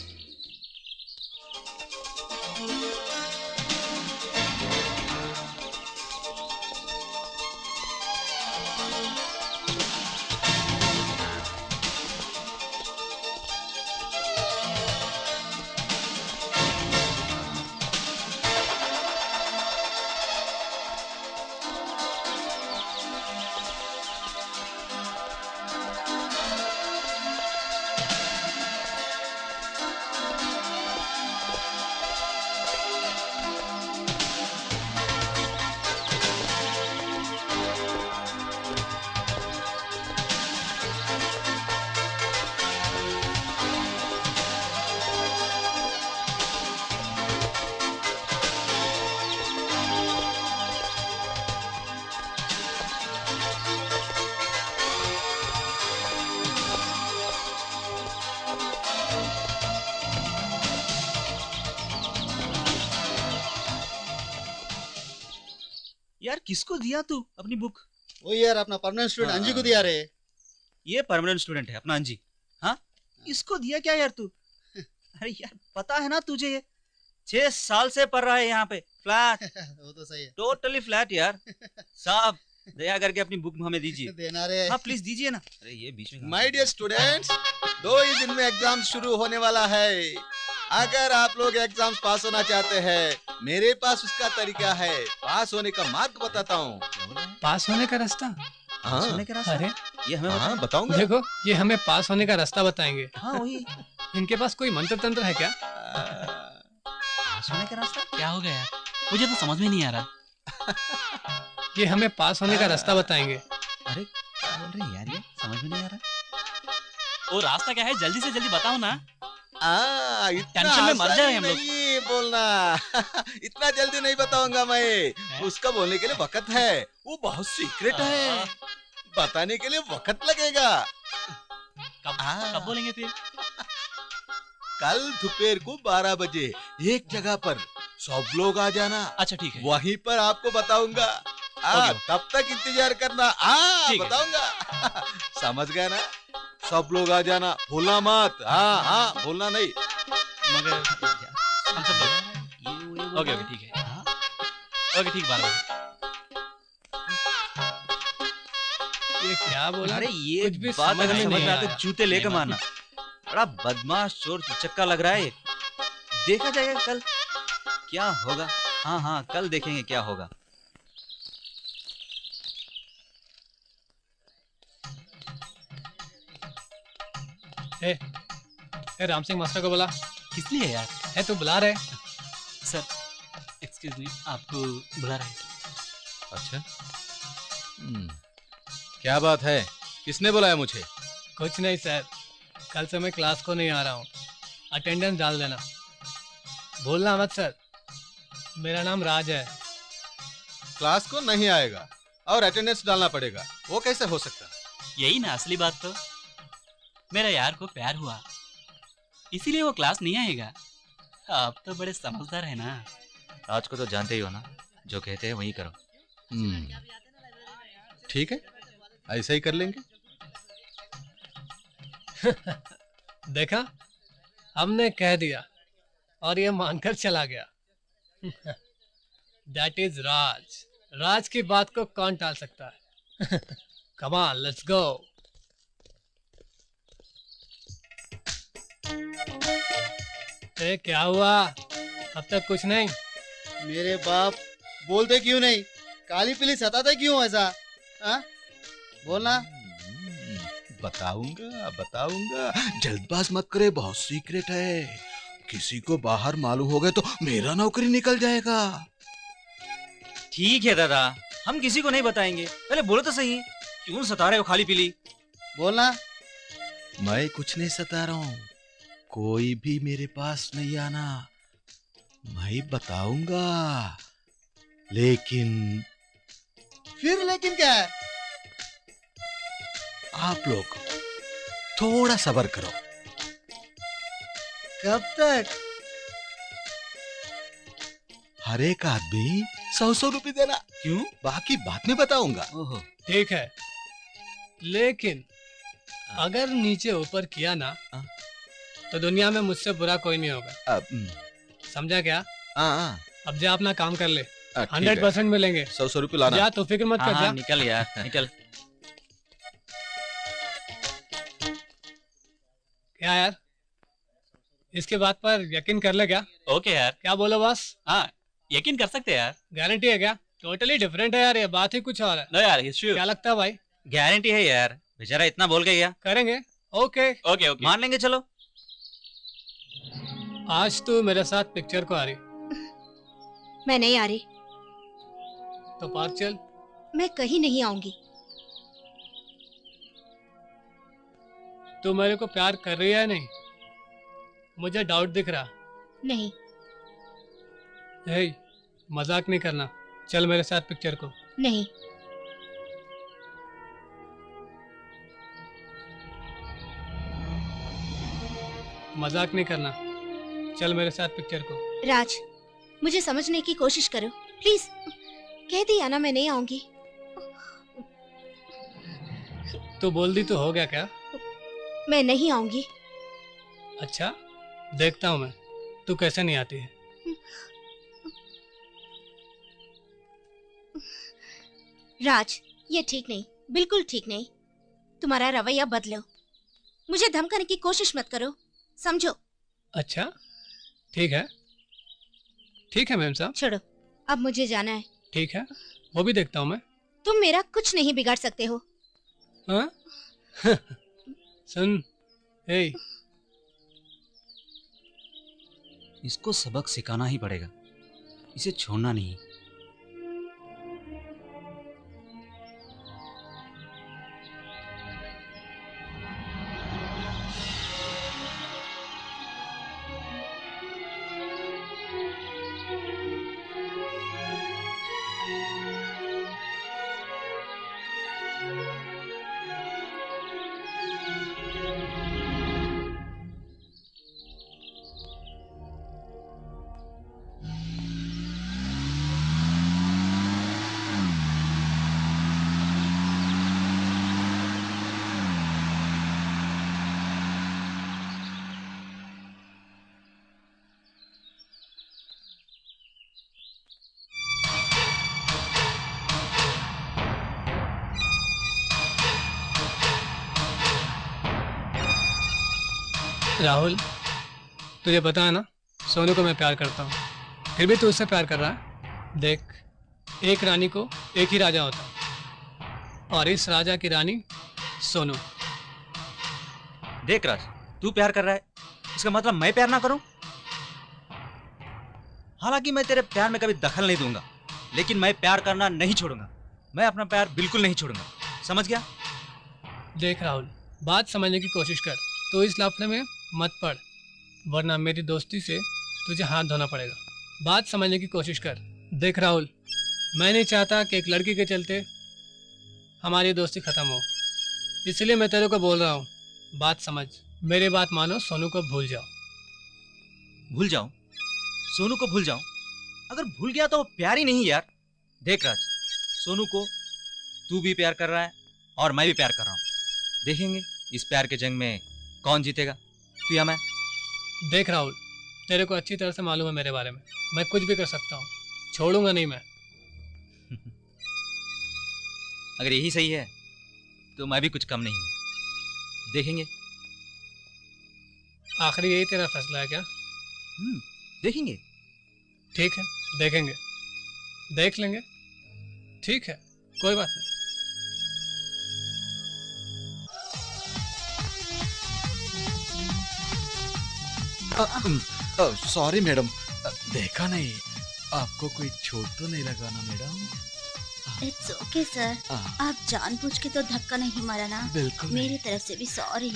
यार किसको दिया तू अपनी बुक? वो यार अपना परमानेंट स्टूडेंट अंजी को दिया रे। ये परमानेंट स्टूडेंट है अपना अंजी? हाँ इसको दिया क्या यार तू? अरे यार पता है ना तुझे ये 6 साल से पढ़ रहा है यहाँ पे फ्लैट। वो तो सही है, टोटली फ्लैट यार। साहब दया करके अपनी बुक हमें दीजिए। देना रे। हाँ प्लीज दीजिए ना। अरे ये बीच में माय डियर स्टूडेंट्स, 2 ही दिन में एग्जाम शुरू होने वाला है। अगर आप लोग एग्जाम्स पास होना चाहते हैं, मेरे पास उसका तरीका है। पास होने का मार्ग बताता हूँ। पास होने का रास्ता? हाँ होने का रास्ता? अरे ये हमें हाँ बताऊंगा। देखो ये हमें पास होने का रास्ता बताएंगे। हाँ वही इनके पास कोई मंत्र तंत्र है क्या? पास होने का रास्ता। क्या हो गया यार, मुझे तो समझ में नहीं आ रहा। ये हमें पास होने का रास्ता बताएंगे। अरे क्या बोल रहे हैं यार, ये समझ में नहीं आ रहा। वो रास्ता क्या है, जल्दी से जल्दी बताओ ना। इतना टेंशन में मर जाए हम लोग। नहीं बोलना। इतना जल्दी नहीं बताऊंगा मैं। उसका बोलने के लिए वक्त है, वो बहुत सीक्रेट है, बताने के लिए वक्त लगेगा। कब बोलेंगे फिर? कल दोपहर को 12 बजे एक जगह पर सब लोग आ जाना। अच्छा ठीक है। वहीं पर आपको बताऊंगा। तब तक इंतजार करना। बताऊंगा। समझ गया ना? सब लोग आ जाना, भूलना मत। हाँ भूलना नहीं। मगर हम सब लोग ओके ठीक है। ओके ठीक 12 बजे। ये क्या बोला? अरे ये कुछ भी बात समझ अगर में समझ नहीं में आ आए तो रहा। जूते लेकर मारना। बड़ा बदमाश चोर चक्का लग रहा है ये। देखा जाएगा कल क्या होगा। हाँ कल देखेंगे क्या होगा। ए राम सिंह मास्टर को बुला। किस लिए यार? है तो बुला रहे। सर एक्सक्यूज मी, आपको बुला रहे हैं। अच्छा क्या बात है? किसने बुलाया मुझे? कुछ नहीं सर, कल से मैं क्लास को नहीं आ रहा हूँ, अटेंडेंस डाल देना। भूलना मत सर, मेरा नाम राज है। क्लास को नहीं आएगा और अटेंडेंस डालना पड़ेगा, वो कैसे हो सकता? यही ना असली बात तो। मेरा यार को प्यार हुआ, इसीलिए वो क्लास नहीं आएगा। आप तो बड़े समझदार है ना। राज को तो जानते ही हो ना, जो कहते हैं वही करो। ठीक है, ऐसा ही कर लेंगे। देखा, हमने कह दिया और ये मानकर चला गया। दैट इज राज। राज की बात को कौन टाल सकता है? Come on, let's go. ए, क्या हुआ? अब तक कुछ नहीं? मेरे बाप, बोलते क्यों नहीं? काली पीली सताते क्यों ऐसा? हाँ? बोलना। बताऊंगा बताऊंगा, जल्दबाज मत करे, बहुत सीक्रेट है। किसी को बाहर मालूम हो गए तो मेरा नौकरी निकल जाएगा। ठीक है दादा, हम किसी को नहीं बताएंगे। पहले बोलो तो सही, क्यों सता रहे हो खाली पीली? बोलना। मैं कुछ नहीं सता रहा हूँ, कोई भी मेरे पास नहीं आना, मैं बताऊंगा। लेकिन फिर लेकिन क्या है? आप लोग थोड़ा सब्र करो। कब तक? हर एक आदमी 100-100 रुपए देना। क्यों? बाकी बाद में बताऊंगा। ओहो, ठीक है, लेकिन अगर नीचे ऊपर किया ना तो दुनिया में मुझसे बुरा कोई नहीं होगा। समझा क्या? अब जा अपना काम कर ले, 100% मिलेंगे। 100 रुपए लाना। जा, तो फिक्र मत कर। जा निकल यार, निकल। क्या यार, इसके बात पर यकीन कर ले क्या? ओके यार। क्या बोलो बॉस? हाँ, यकीन कर सकते हैं यार। गारंटी है क्या? टोटली डिफरेंट है यार, ये बात ही कुछ और है। नो यार, हिस्ट्री। क्या लगता है भाई? गारंटी है यार, बेचारा इतना बोल गया। करेंगे। ओके ओके ओके, मान लेंगे। चलो, आज तू मेरे साथ पिक्चर को आ रही? मैं नहीं आ रही। तो पार्क चल। मैं कहीं नहीं आऊंगी। तू मेरे को प्यार कर रही है? नहीं, मुझे डाउट दिख रहा। नहीं। हे, मजाक नहीं करना, चल मेरे साथ पिक्चर को। नहीं। मजाक नहीं करना, चल मेरे साथ पिक्चर को। राज, मुझे समझने की कोशिश करो प्लीज। कह दिया ना मैं नहीं आऊंगी। तू बोल दी तो हो गया क्या? मैं नहीं आऊंगी। अच्छा, देखता हूँ मैं तू कैसे नहीं आती है। राज, ये ठीक नहीं, बिल्कुल ठीक नहीं। तुम्हारा रवैया बदलो। मुझे धमकाने की कोशिश मत करो, समझो? अच्छा, ठीक है, ठीक है मैम साहब। छोड़ो, अब मुझे जाना है। ठीक है, वो भी देखता हूँ मैं। तुम मेरा कुछ नहीं बिगाड़ सकते हो। हाँ? सुन, हे, इसको सबक सिखाना ही पड़ेगा, इसे छोड़ना नहीं। राहुल, तुझे पता है ना, सोनू को मैं प्यार करता हूँ, फिर भी तू उससे प्यार कर रहा है। देख, एक रानी को एक ही राजा होता, और इस राजा की रानी सोनू। देख राज, तू प्यार कर रहा है, इसका मतलब मैं प्यार ना करूं? हालांकि मैं तेरे प्यार में कभी दखल नहीं दूंगा, लेकिन मैं प्यार करना नहीं छोड़ूंगा। मैं अपना प्यार बिल्कुल नहीं छोड़ूंगा, समझ गया? देख राहुल, बात समझने की कोशिश कर। तो इस लफड़े में मत पड़, वरना मेरी दोस्ती से तुझे हाथ धोना पड़ेगा। बात समझने की कोशिश कर। देख राहुल, मैं नहीं चाहता कि एक लड़की के चलते हमारी दोस्ती खत्म हो, इसलिए मैं तेरे को बोल रहा हूँ, बात समझ। मेरी बात मानो, सोनू को भूल जाओ। भूल जाऊं? सोनू को भूल जाऊं? अगर भूल गया तो वो प्यार ही नहीं यार। देख राज, सोनू को तू भी प्यार कर रहा है और मैं भी प्यार कर रहा हूँ। देखेंगे इस प्यार के जंग में कौन जीतेगा, तू या मैं। देख राहुल, तेरे को अच्छी तरह से मालूम है मेरे बारे में, मैं कुछ भी कर सकता हूँ, छोड़ूंगा नहीं मैं। अगर यही सही है तो मैं भी कुछ कम नहीं हूँ। देखेंगे। आखिरी यही तेरा फैसला है क्या? देखेंगे। ठीक है, देखेंगे, देख लेंगे। ठीक है, कोई बात नहीं। सॉरी मैडम, देखा नहीं, आपको कोई चोट तो नहीं लगा ना मैडम? इट्स ओके सर, आप जानबूझ के तो धक्का नहीं मारा ना? बिल्कुल मेरी तरफ से भी सॉरी।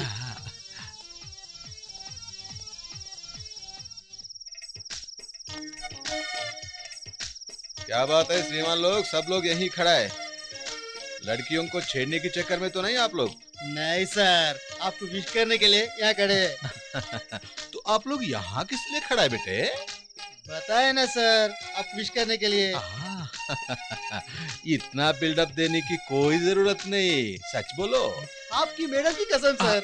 क्या बात है श्रीमान लोग, सब लोग यहीं खड़ा है। लड़कियों को छेड़ने के चक्कर में तो नहीं आप लोग? नहीं सर, आपको विश करने के लिए यहाँ खड़े हैं। तो आप लोग यहाँ किस लिए खड़ा है बेटे? बताए ना सर, आप विश करने के लिए। इतना बिल्डअप देने की कोई जरूरत नहीं, सच बोलो। आपकी मैडम की कसम सर।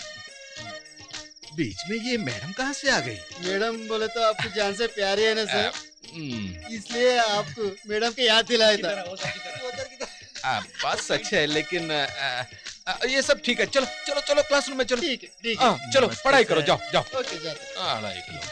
बीच में ये मैडम कहाँ से आ गई? मैडम बोले तो आपकी जान से प्यारी है ना सर, इसलिए आपको मैडम के याद दिलाया था। बात सच है, लेकिन ये सब ठीक है। चलो चलो चलो क्लासरूम में चलो। ठीक है, ठीक है। चलो पढ़ाई करो, जाओ जाओ। ओके, जाते। पढ़ाई करो।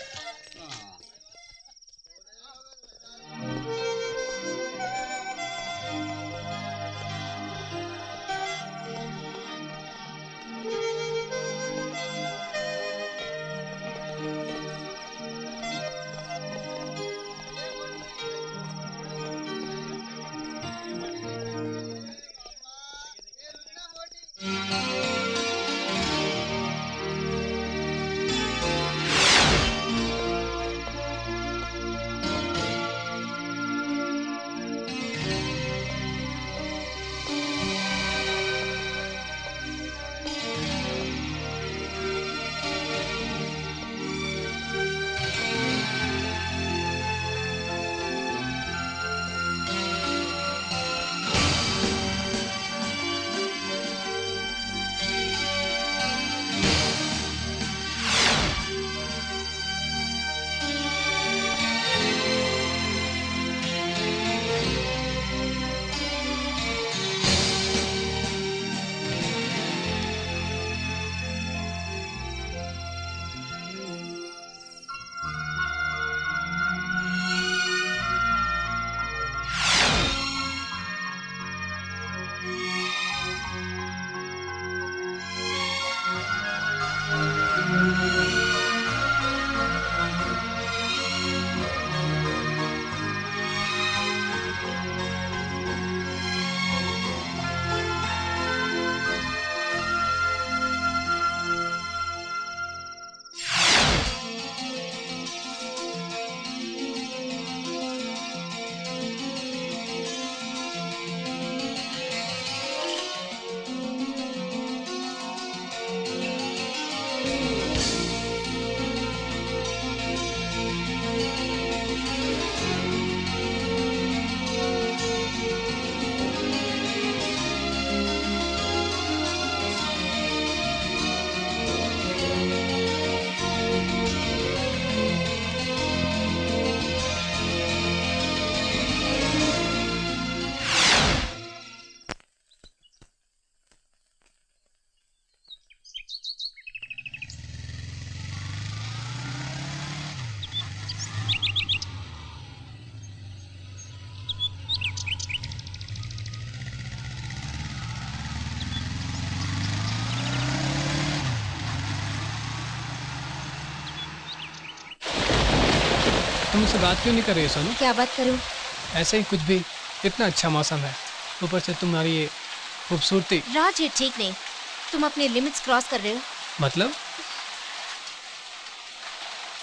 तुम मुझसे बात क्यों नहीं कर रही हो सोनू? क्या बात करूं? ऐसे ही कुछ भी। कितना अच्छा मौसम है, ऊपर से तुम्हारी ये खूबसूरती। राज, ये ठीक नहीं, तुम अपने लिमिट्स क्रॉस कर रहे हो। मतलब?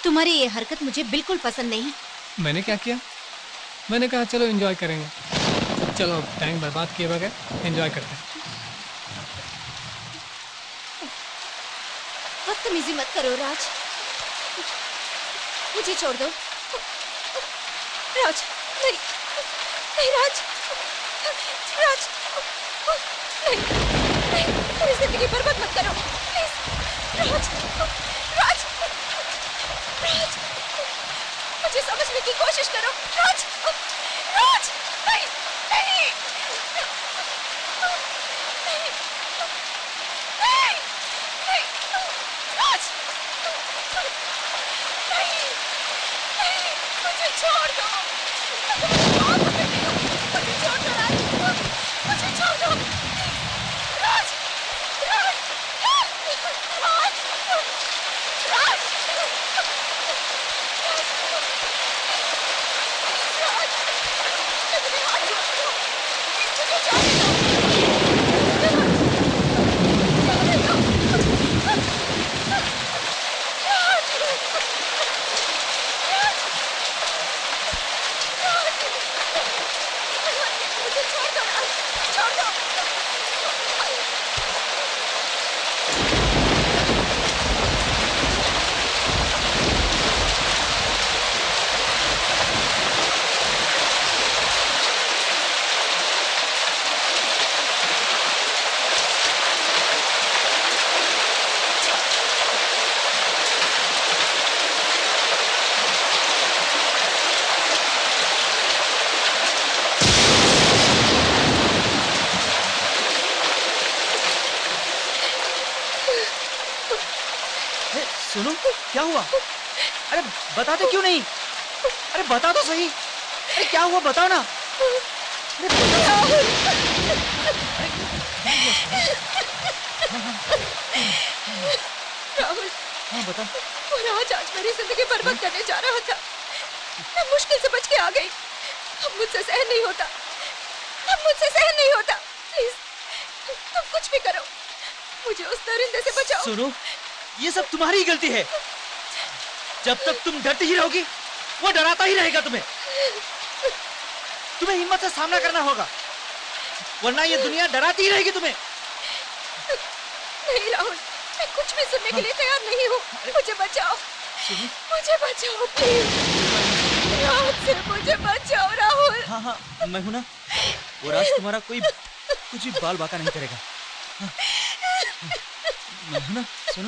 तुम्हारी ये हरकत मुझे बिल्कुल पसंद नहीं। मैंने क्या किया? मैंने कहा चलो एंजॉय करेंगे। चलो टाइम बर्बाद किए बगैर एंजॉय करते हैं। बदतमीजी मत करो राज, मुझे छोड़ दो। राज नहीं, नहीं राज, राज नहीं, नहीं, मेरी जिंदगी बर्बाद मत करो प्लीज। राज, राज, राज, मुझे समझने की कोशिश करो। राज, राज, नहीं, नहीं, नहीं, नहीं, नहीं, राज, नहीं, नहीं, मुझे छोड़ दो, मुझे छोड़ दो राज, मुझे छोड़ दो, राज, राज, राज, राज, सोनू क्या हुआ? अरे बताते क्यों नहीं? अरे बता तो सही। अरे क्या हुआ बताओ ना। राहुल, हाँ बता। वो राज आज मेरी जिंदगी बर्बाद करने जा रहा था। मैं मुश्किल से बच के आ गई। अब मुझसे सहन नहीं होता, अब मुझसे सहन नहीं होता। प्लीज तुम कुछ भी करो, मुझे उस दरिंदे से बचाओ। सुनो, ये सब तुम्हारी ही गलती है। जब तक तुम डरती ही रहोगी वो डराता ही रहेगा तुम्हें। तुम्हें हिम्मत से सामना करना होगा, वरना ये दुनिया डराती ही रहेगी तुम्हें। नहीं राहुल, मैं कुछ भी सुनने के लिए तैयार नहीं हूँ। मुझे बचाओ, मुझे बचाओ प्लीज। राज से मुझे बचाओ राहुल। हाँ हाँ मैं हूं ना। वो राज तुम्हारा कोई कुछ भी बाल बाका नहीं करेगा। हाँ, मैं हूं ना। सुनो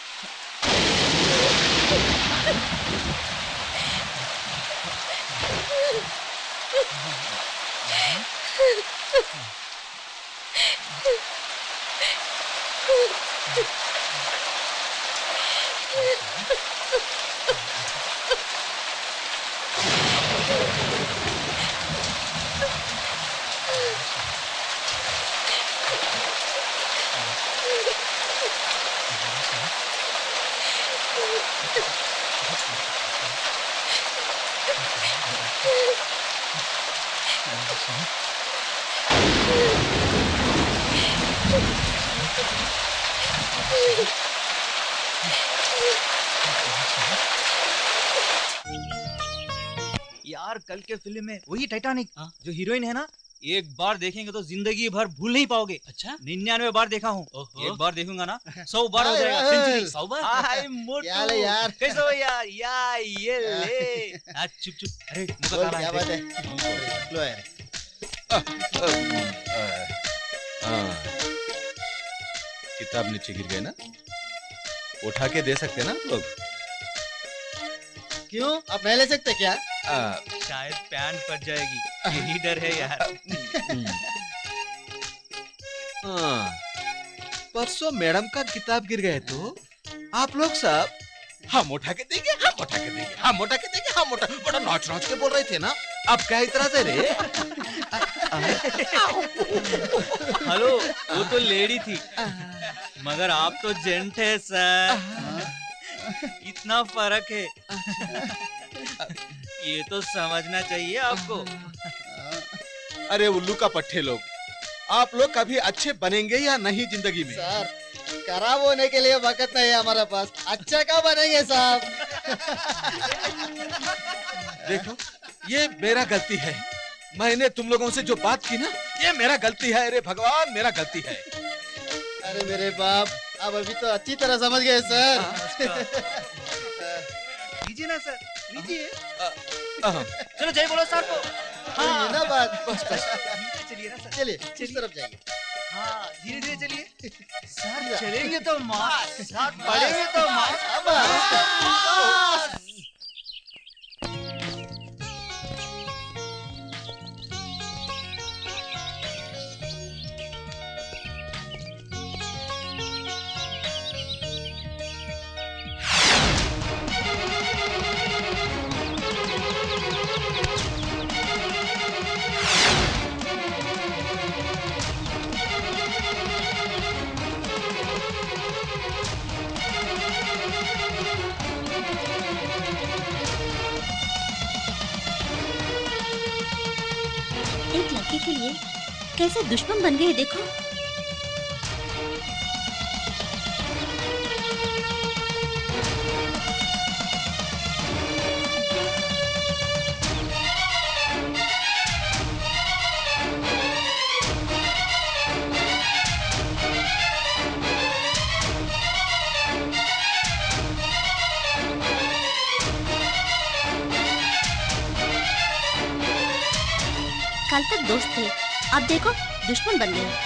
यार, कल के फिल्म में वही टाइटैनिक जो हीरोइन है ना, एक बार देखेंगे तो जिंदगी भर भूल नहीं पाओगे। अच्छा 99 बार देखा हूँ, एक बार देखूंगा ना 100 बार हो जाएगा। सेंचुरी 100 बार। हाय मोटू यार कैसे हो यार? ये ले चुप चुप। अरे बोल, क्या बात है? लो यार। किताब नीचे गिर गए ना, उठा के दे सकते ना आप लोग? क्यों, आप नहीं ले सकते क्या? शायद पैंट फट जाएगी, यही डर है यार। परसों मैडम का किताब गिर गए तो आप लोग सब हम उठा के देंगे, हम उठा के देंगे, हम उठा के देंगे, हम उठा बड़ा नाच नाच के बोल रहे थे ना। अब क्या इतरा से रे? हेलो, वो तो लेडी थी, मगर आप तो जेंट है सर। इतना फर्क है, ये तो समझना चाहिए आपको। अरे उल्लू का पट्टे लोग, आप लोग कभी अच्छे बनेंगे या नहीं जिंदगी में? सर, खराब होने के लिए वक्त नहीं है हमारे पास, अच्छा क्या बनेंगे साहब? देखो, ये मेरा गलती है। मैंने तुम लोगों से जो बात की ना, ये मेरा गलती है। अरे भगवान, मेरा गलती है। अरे मेरे बाप, आप अभी तो अच्छी तरह समझ गए सर। लीजिए ना सर, लीजिए। चलो जय बोलो सर को। हाँ, ये ना बात। बस बस। चलिए ना सर, चलिए इस तरफ जाइए। हाँ धीरे धीरे चलिए। सर चलेंगे तो मार, साथ पड़ेंगे तो मार। एक लड़के के लिए कैसे दुश्मन बन गए देखो। कल तक दोस्त थे, अब देखो दुश्मन बन गए।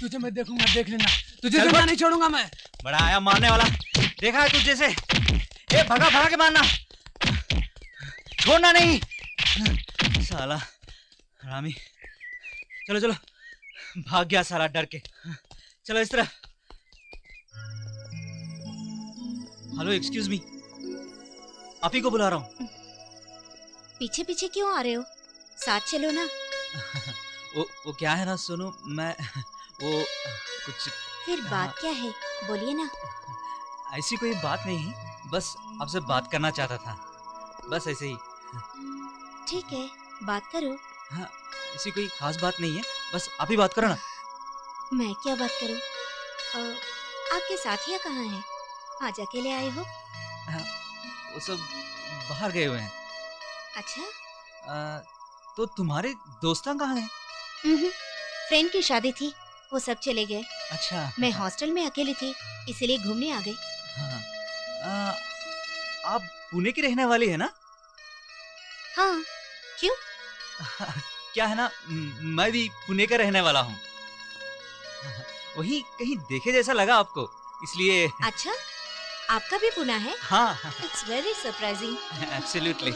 तुझे मैं देखूंगा, देख लेना, तुझे जिंदा नहीं छोड़ूंगा मैं। बड़ा आया मारने वाला, देखा है तुझे से? ए भगा भगा के मारना, छोड़ना नहीं। साला हरामी, चलो चलो, भाग गया साला डर के। चलो इस तरह। हेलो एक्सक्यूज मी, आप ही को बुला रहा हूँ। पीछे पीछे क्यों आ रहे हो? साथ चलो ना। वो क्या है ना सोनू, मैं वो कुछ। फिर बात क्या है, बोलिए ना। ऐसी कोई बात नहीं है, बस आपसे बात करना चाहता था, बस ऐसे ही। ठीक है, बात करो। हाँ, ऐसी कोई खास बात नहीं है, बस आप ही बात करो ना। मैं क्या बात करूं? आपके साथिया कहाँ हैं? आज अकेले आए हो? वो सब बाहर गए हुए हैं। अच्छा, तो तुम्हारे दोस्तां कहाँ हैं? फ्रेंड की शादी थी, वो सब चले गए। अच्छा। मैं हॉस्टल में अकेली थी, इसलिए घूमने आ गई। हाँ, आप पुणे की रहने वाली है ना? हाँ, क्यों? क्या है ना, मैं भी पुणे का रहने वाला हूँ। वही कहीं देखे जैसा लगा आपको, इसलिए। अच्छा, आपका भी पुणे है? हाँ। It's very surprising. एब्सोल्युटली।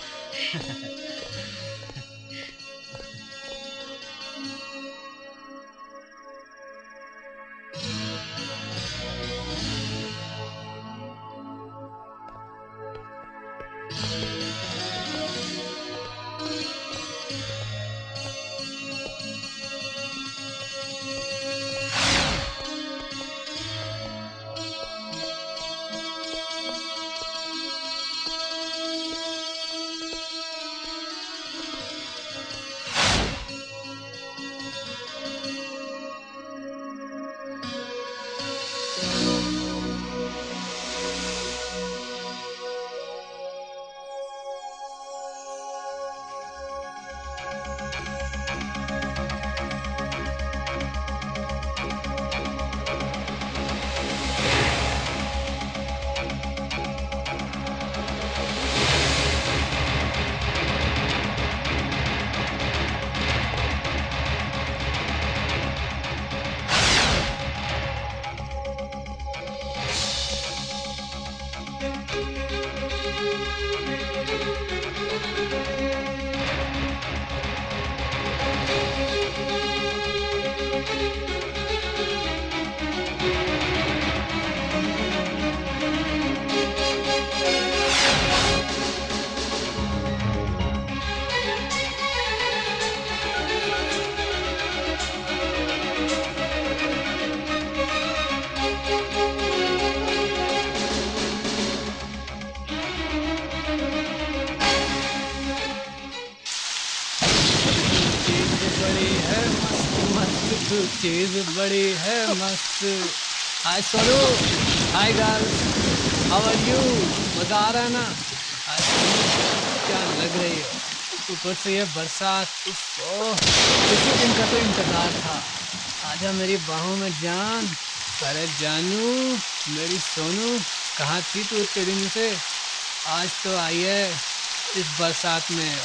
चीज बड़ी है मस्त। Hi Sonu, hi girls, how are you? मजा आ रहा है ना? क्या लग रही है, ऊपर से ये बरसात। किसी दिन का तो इंतजार था। आजा मेरी बाहों में जान। अरे जानू, मेरी सोनू, कहाँ थी तू इतने दिन से? आज तो आई है इस बरसात में।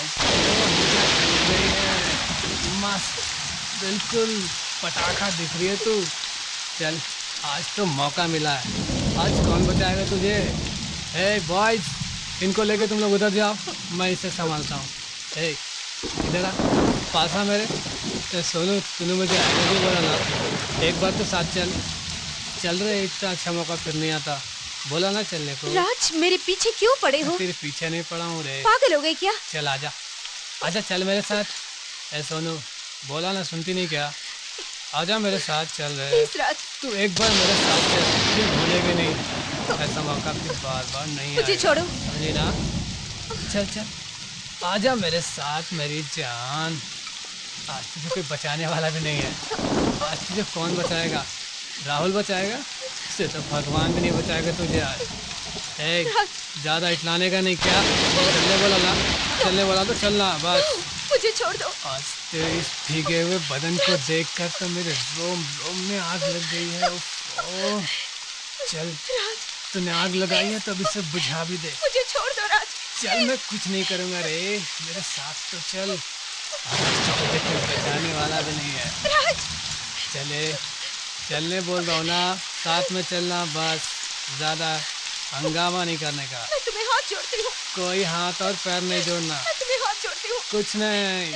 मस्त, बिल्कुल पटाखा दिख रही है तू। चल, आज तो मौका मिला है। आज कौन बचाएगा तुझे? हे बॉयज, इनको लेके तुम लोग उधर जाओ, मैं इसे संभालता हूँ। हे इधर आ, पास आ मेरे। सोनू, तूने मुझे आगे भी बोला ना, एक बार तो साथ चल। चल रहे, इतना अच्छा मौका फिर नहीं आता। बोला ना चलने को। राज, मेरे पीछे क्यों पड़े हो? तेरे पीछे नहीं पड़ा हूँ रे। पागल हो गए क्या? चल आजा, आजा चल मेरे साथ। ए सोनू, बोला ना, सुनती नहीं क्या? आजा मेरे साथ चल रहे। तू एक बार मेरे साथ चल, फिर भूलेगे नहीं। ऐसा मौका फिर बार बार नहीं आएगा। मुझे छोड़ो। ना, चल चल, आजा मेरे साथ मेरी जान। आज तुझे कोई बचाने वाला भी नहीं है। आज तुझे कौन बचाएगा? राहुल बचाएगा? इससे तो भगवान भी नहीं बचाएगा तुझे आज। ज़्यादा इटलाने का नहीं क्या? चलने बोला ना, चलने बोला तो चलना बस। मुझे छोड़ दो। आज तेरे इस भीगे हुए बदन को देखकर तो मेरे रोम रोम में आग लग गई है। ओह, चल, तूने आग लगाई है तो अब इसे बुझा भी दे। मुझे छोड़ दो राज। चल, मैं कुछ नहीं करूँगा रे, मेरे साथ तो चल। आज तो तुझे कोई बचाने वाला भी नहीं है। राज, चले, चलने बोल रहा हूँ ना, साथ में चलना बस, ज्यादा हंगामा नहीं करने का। मैं तुम्हें हाथ जोड़ती हूँ। कोई हाथ और पैर नहीं जोड़ना। मैं तुम्हें हाथ जोड़ती हूँ। कुछ नहीं।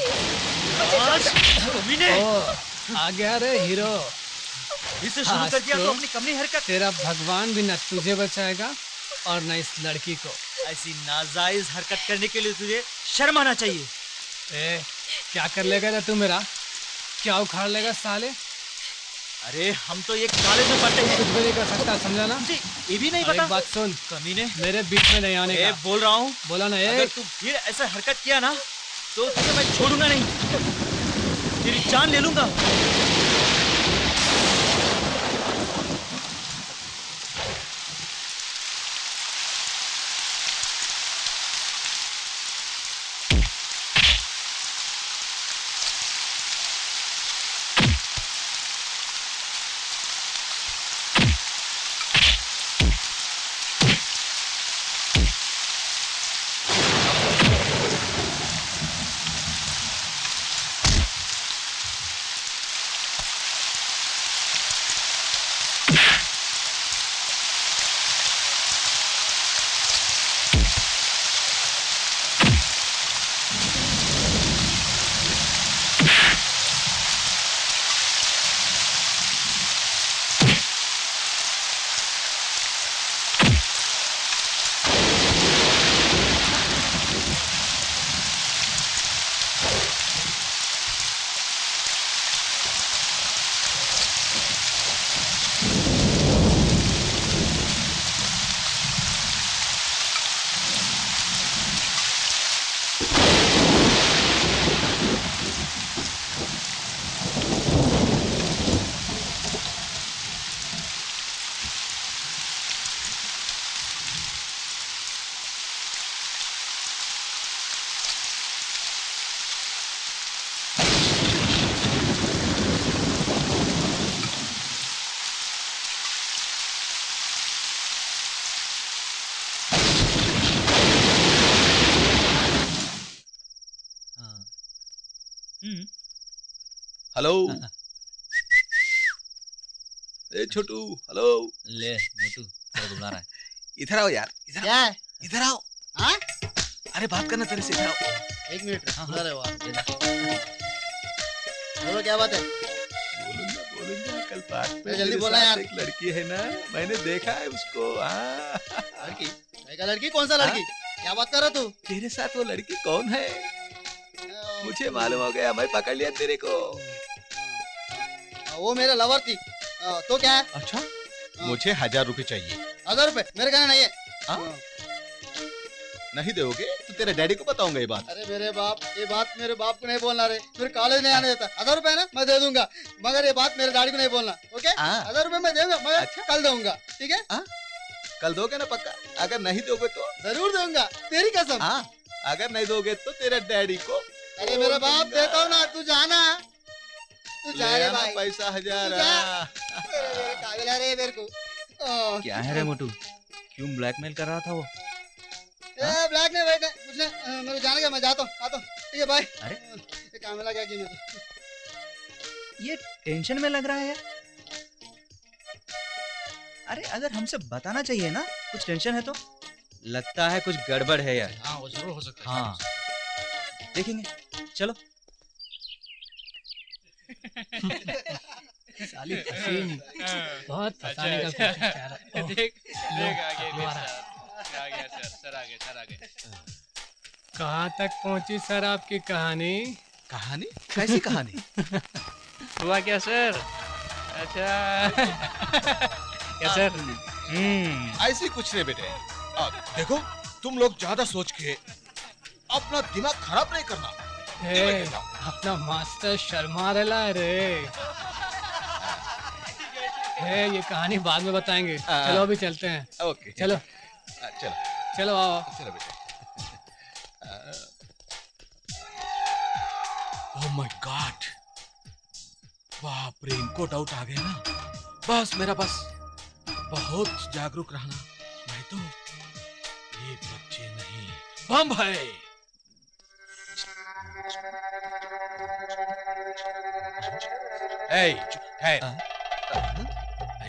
मुझे आ गया रे हीरो। इसे शुरू कर दिया तो अपनी कमी हरकत। तेरा भगवान भी न तुझे बचाएगा और न इस लड़की को। ऐसी नाजायज हरकत करने के लिए तुझे शर्म आना चाहिए। क्या कर लेगा ना तू मेरा? क्या उखाड़ लेगा साले? अरे हम तो एक कॉलेज में पढ़ते हैं। कुछ भी नहीं कर सकता, समझा ना? ये भी नहीं पता। एक बात सुन, कमीने, मेरे बीच में नहीं आने का। बोल रहा हूँ, बोला ना। अगर तू फिर ऐसा हरकत किया ना तो तुझे मैं छोड़ूंगा नहीं, तेरी जान ले लूंगा। हेलो। ए छोटू, हेलो। ले मोटू, तेरा बुला रहा है। इधर आओ यार, इधर क्या है? इधर आओ। हाँ? अरे बात करना तेरे से, इधर आओ। 1 मिनट बुला रहे हो आप। बोलो क्या बात है? बोलूंगा कल पार्क में जल्दी तेरे बोला साथ यार। एक लड़की है ना, मैंने देखा है उसको। लड़की? लड़की? कौन सा लड़की? क्या बात कर रहा तू? तेरे साथ वो लड़की कौन है? मुझे मालूम हो गया, मैं पकड़ लिया तेरे को। वो मेरा लवर थी। तो क्या है? अच्छा, मुझे 1000 रुपए चाहिए। 1000 रुपए मेरे कहना नहीं है। नहीं दोगे तो तेरे डैडी को बताऊंगा ये बात। अरे मेरे बाप, ये बात मेरे बाप को नहीं बोलना रे, फिर कॉलेज नहीं आने देता। 1000 रुपए ना मैं दे दूंगा, मगर ये बात मेरे डैडी को नहीं बोलना। ओके? 1000 रुपए मैं दूंगा, मगर अच्छा? कल दूंगा, ठीक है? कल दोगे ना पक्का? अगर नहीं दोगे तो? जरूर दूंगा, तेरी कसम। अगर नहीं दोगे तो तेरे डैडी को। अरे मेरे बाप देता हूँ ना, तू जाना, तू जा रे भाई। पैसा 1000। मेरे काबिल है रे मेरे को। क्या है रे मोटू, क्यों ब्लैकमेल कर रहा था वो? ब्लैक नहीं, वेट कुछ नहीं, मेरे जाने का, मैं जाता हूँ, आता हूँ, ठीक है भाई। अरे ये कामिला क्या की मेरे को? ये टेंशन में लग रहा है यार। अरे अगर हमसे बताना चाहिए ना कुछ टेंशन है तो। लगता है कुछ गड़बड़ है यार। हाँ वो जरूर हो सकता है। हाँ देखेंगे, चलो। साली हसीन बहुत फंसाने का कोशिश कर रहा है। देख आ गया सर आ गए। कहाँ तक पहुँची सर आपकी कहानी? कहानी? कैसी कहानी? हुआ क्या सर? अच्छा क्या सर? ऐसी कुछ नहीं बेटे। देखो, तुम लोग ज्यादा सोच के अपना दिमाग खराब नहीं करना। अपना मास्टर शर्मा रहा है रे। ये कहानी बाद में बताएंगे, चलो अभी चलते हैं। ओके चलो चलो चलो आओ। चलो बेटे। ओह माय गॉड, बाप रे, इनको डाउट आ गया ना। बस मेरा बस बहुत जागरूक रहना, नहीं तो ये बच्चे नहीं बम है। ठहर,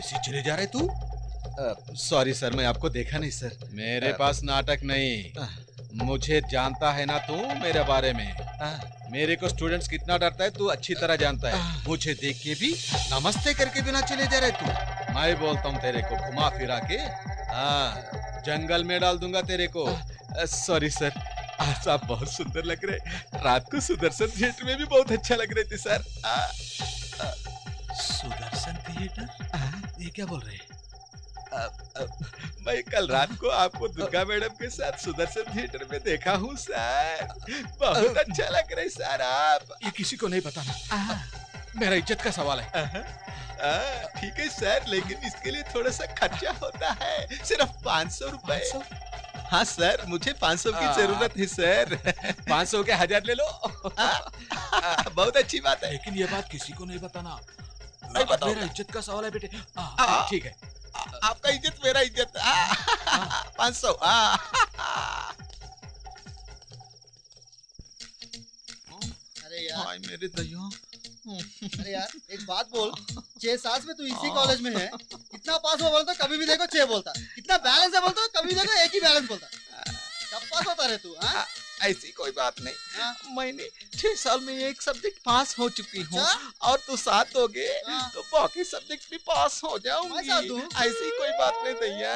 ऐसे चले जा रहे तू? सॉरी सर, मैं आपको देखा नहीं सर। मेरे पास नाटक नहीं, मुझे जानता है ना तू मेरे बारे में। मेरे को स्टूडेंट्स कितना डरता है तू अच्छी तरह जानता है। मुझे देख के भी नमस्ते करके बिना चले जा रहे तू। मैं बोलता हूँ तेरे को घुमा फिरा के जंगल में डाल दूंगा तेरे को। सॉरी सर, आज आप बहुत सुंदर लग रहे। रात को सुदर्शन थिएटर में भी बहुत अच्छा लग रहे थे सर। सुदर्शन थिएटर? ये क्या बोल रहे हैं? मैं कल रात को आपको दुर्गा मैडम के साथ सुदर्शन थिएटर में देखा हूँ सर। बहुत अच्छा लग रहा है सर आप। ये किसी को नहीं बताना, मेरा इज्जत का सवाल है। ठीक है सर, लेकिन इसके लिए थोड़ा सा खर्चा होता है, सिर्फ 500 रुपए। हाँ सर, मुझे 500 की जरूरत है सर। 500 के 1000 ले लो। बहुत अच्छी बात है, लेकिन ये बात किसी को नहीं बताना। नहीं बताओ, मेरा इज्जत का सवाल है बेटे। ठीक है, आपका इज्जत मेरा इज्जत। 500। अरे यार, मेरे दया। अरे यार एक बात बोल, 6 साल में तू इसी कॉलेज में है, कितना पास हुआ बोलता, कभी भी देखो 6 बोलता, कितना बैलेंस है बोलता, कभी देखो एक ही बैलेंस बोलता। कब पास होता रहे तू? ऐसी कोई बात नहीं। मैंने 6 साल में एक सब्जेक्ट पास हो चुकी हूँ, और तू 7 हो गए तो बाकी सब्जेक्ट भी पास हो जाऊंगी। ऐसी कोई बात नहीं दैया।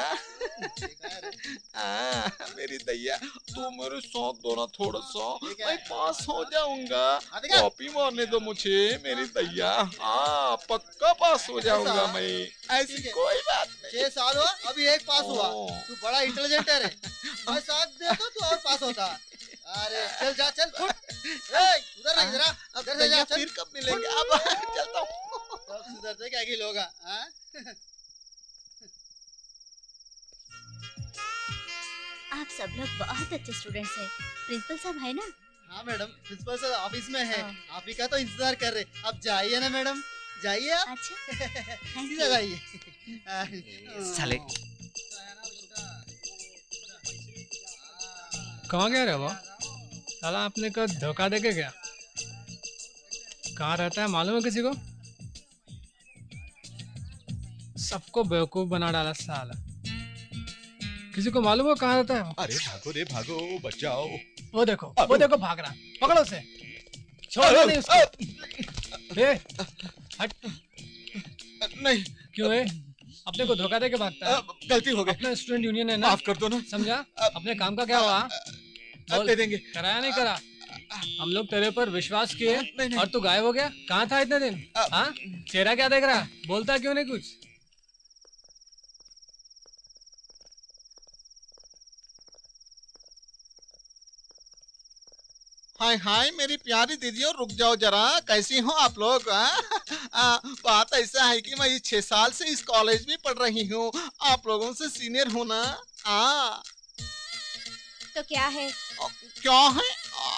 मेरी दैया, तू मेरे साथ दो ना थोड़ा सा, मैं पास हो जाऊंगा। कॉपी मारने दो मुझे मेरी दैया। हाँ, पक्का पास हो जाऊंगा मैं। ऐसी कोई बात नहीं। 6 साल हुआ, अभी एक पास हुआ। तू बड़ा इंटेलिजेंट है रे। मैं साथ दे तो तू और पास होता। अरे चल जा, चल फुट। उधर नहीं, जरा उधर से जा। फिर कब मिलेंगे? अब चलता हूँ। सब सुधरते क्या लोग? आप सब लोग बहुत अच्छे स्टूडेंट्स हैं। प्रिंसिपल साहब है ना? हाँ मैडम, प्रिंसिपल साहब ऑफिस में है। आप ही का तो इंतजार कर रहे। अब जाइए ना मैडम, जाइए आप। अच्छा, सीधा जाइए। साले कहाँ गया रे वो? साला आपने को धोखा दे के गया। कहाँ रहता है मालूम है किसी को? सबको बेवकूफ बना डाला साला। किसी को मालूम है कहाँ रहता है वो? अरे भागो रे भागो, बचाओ। वो देखो भाग रहा। पकड़ो उसे, छोड़ो नहीं उसको। हट। नहीं। क्यों है? अपने को धोखा दे के भागता है। गलती हो गई। अपना स्टूडेंट यूनियन है ना, माफ कर दो ना। समझा? अपने काम का क्या हुआ? दे देंगे। कराया नहीं करा? हम लोग तेरे पर विश्वास किए और तू गायब हो गया। कहाँ था इतने दिन? हाँ, चेहरा क्या देख रहा? बोलता क्यों नहीं कुछ? हाय हाय मेरी प्यारी दीदियों, रुक जाओ जरा। कैसी हो आप लोग? बात ऐसा है कि मैं इस 6 साल से इस कॉलेज में पढ़ रही हूँ। आप लोगों से सीनियर हूँ ना। तो क्या है? क्या है?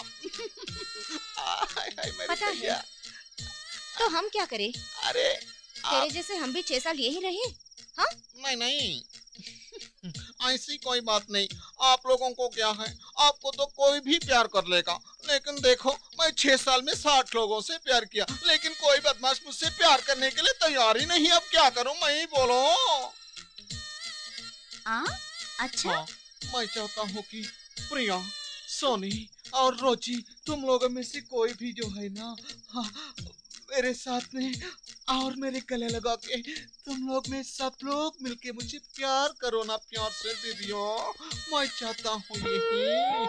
पता है तो हम क्या करें? अरे तेरे जैसे हम भी 6 साल यही रहे। हाँ? नहीं ऐसी कोई बात नहीं। आप लोगों को क्या है, आपको तो कोई भी प्यार कर लेगा, लेकिन देखो मैं 6 साल में 60 लोगों से प्यार किया, लेकिन कोई बदमाश मुझसे प्यार करने के लिए तैयार ही नहीं। अब क्या करूं मैं ही बोलो। अच्छा। हाँ, मैं चाहता हूँ कि प्रिया, सोनी और रोची, तुम लोगों में से कोई भी जो है ना, मेरे साथ में और मेरे गले लगा के तुम लोग में सब लोग मिलके मुझे प्यार करो ना, प्यार से दीदियों। मैं चाहता हूँ यही।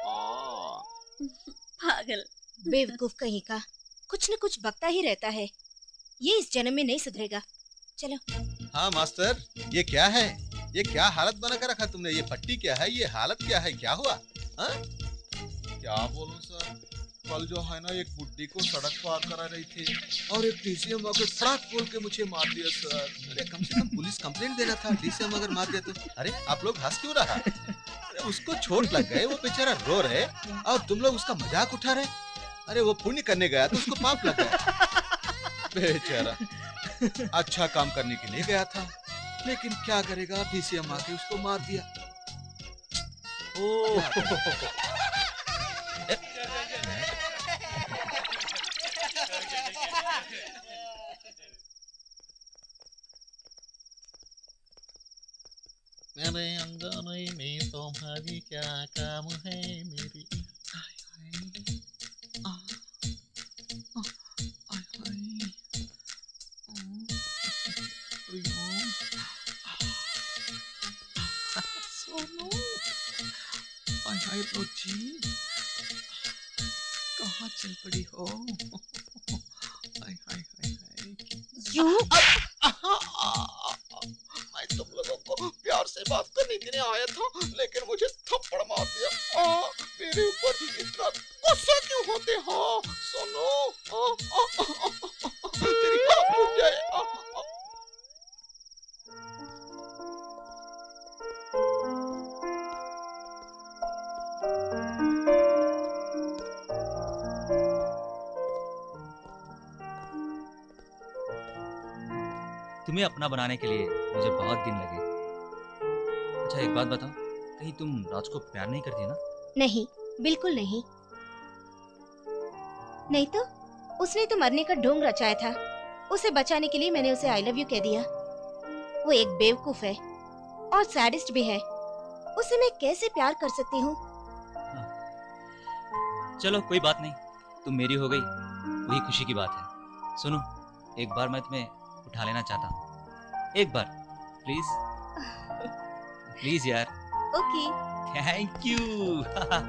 पागल बेवकूफ कहीं का, कुछ न कुछ बकता ही रहता है। ये इस जन्म में नहीं सुधरेगा। चलो। हाँ मास्टर, ये क्या है? ये क्या हालत बना कर रखा तुमने? ये पट्टी क्या है? ये हालत क्या है? क्या हुआ? क्या बोलूं सर, कल जो है ना एक बुड्ढी को सड़क पार करा रही थी और एक डीसीएम आकर फटाक बोल के मुझे मार दिया सर। अरे कम से कम पुलिस कंप्लेंट देना था, डीसीएम अगर मार दिया तो। अरे आप लोग हंस क्यों रहा? अरे उसको चोट लग गए, वो बेचारा रो रहे और तुम लोग उसका मजाक उठा रहे। अरे वो पुण्य करने गया तो उसको पाप लग गया बेचारा। अच्छा काम करने के लिए गया था, लेकिन क्या करेगा, डीसीएम आके उसको मार दिया। मेरे अंगने में तुम्हारी क्या काम है मेरी। सोनू, हाय रोजी, कहाँ चल पड़ी हो? हाय हाय हाय हाय। मैं तुम लोगों को प्यार से बात करने के लिए आया था, लेकिन मुझे थप्पड़ मार दिया। मेरे ऊपर इतना गुस्सा क्यों होते हो सोनू? तेरी आँख टूट जाए। तुम्हें अपना बनाने के लिए मुझे बहुत दिन लगे। अच्छा एक बात बताओ, कहीं तुम राज को प्यार नहीं करती ना? नहीं, बिल्कुल नहीं। नहीं तो उसने तो मरने का ढोंग रचाया था। उसे बचाने के लिए मैंने उसे आई लव यू कह दिया। वो एक बेवकूफ है और सैडिस्ट भी है। उसे मैं कैसे प्यार कर सकती हूँ? चलो कोई बात नहीं, तुम मेरी हो गई, वही खुशी की बात है। सुनो, एक बार मैं तुम्हें उठा लेना चाहता हूँ, एक बार प्लीज प्लीज यार। Okay. Thank you.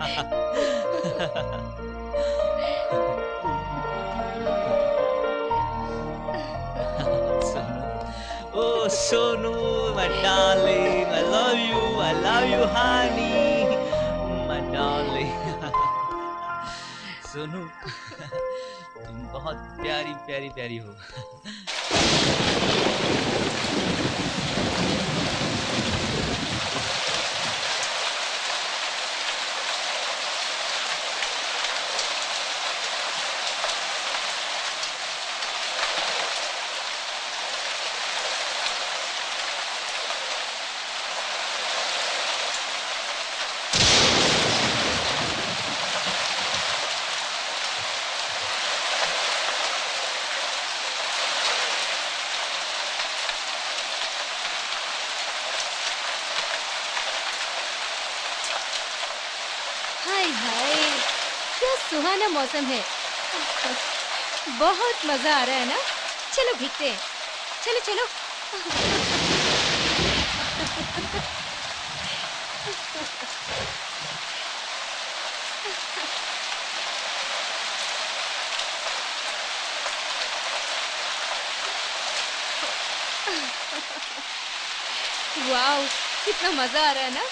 Oh, Sonu, my darling, I love you, honey, my darling. Sonu, तुम बहुत प्यारी प्यारी प्यारी हो। सुहाना मौसम है, बहुत मजा आ रहा है ना। चलो भीगते हैं, चलो चलो। वाओ, कितना मजा आ रहा है ना।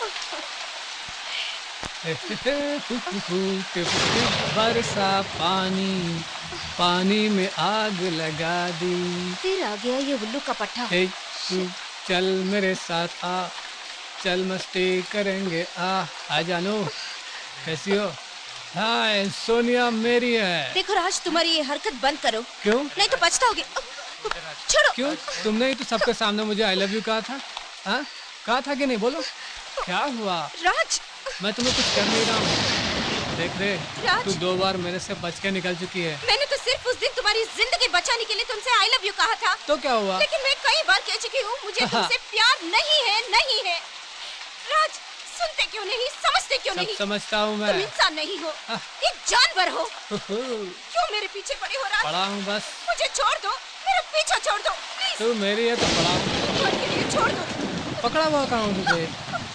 बरसा पानी, पानी में आग लगा दी। फिर आ गया ये उल्लू का पट्टा। तू चल मेरे साथ आ, चल मस्ती करेंगे आ जानो। कैसी हो? हाय सोनिया मेरी है। देखो राज, तुम्हारी ये हरकत बंद करो। क्यों? नहीं तो पछताओगे। छोड़ो। क्यों? तुमने ही तो सबके सामने मुझे आई लव यू कहा था। हाँ, कहा था कि नहीं? बोलो क्या हुआ? राज, मैं तुम्हें कुछ कर नहीं रहा हूँ। देख रे, तू 2 बार मेरे से बच के निकल चुकी है। मैंने तो सिर्फ उस दिन तुम्हारी जिंदगी बचाने के लिए तुमसे आई लव यू कहा था। तो क्या हुआ? लेकिन मैं कई बार कह चुकी हूँ मुझे तुमसे प्यार नहीं है, नहीं है। राज, सुनते क्यों नहीं, समझते क्यों नहीं? समझता हूँ मैं। तुम इंसान नहीं हो, एक जानवर हो। क्यों मेरे पीछे पड़े हो राज? पड़ा हूँ बस। मुझे छोड़ दो, मेरा पीछा छोड़ दो। तू मेरी है तो पड़ा हूँ। छोड़ दो। पकड़ा हुआ कहाँ हूँ तुझे?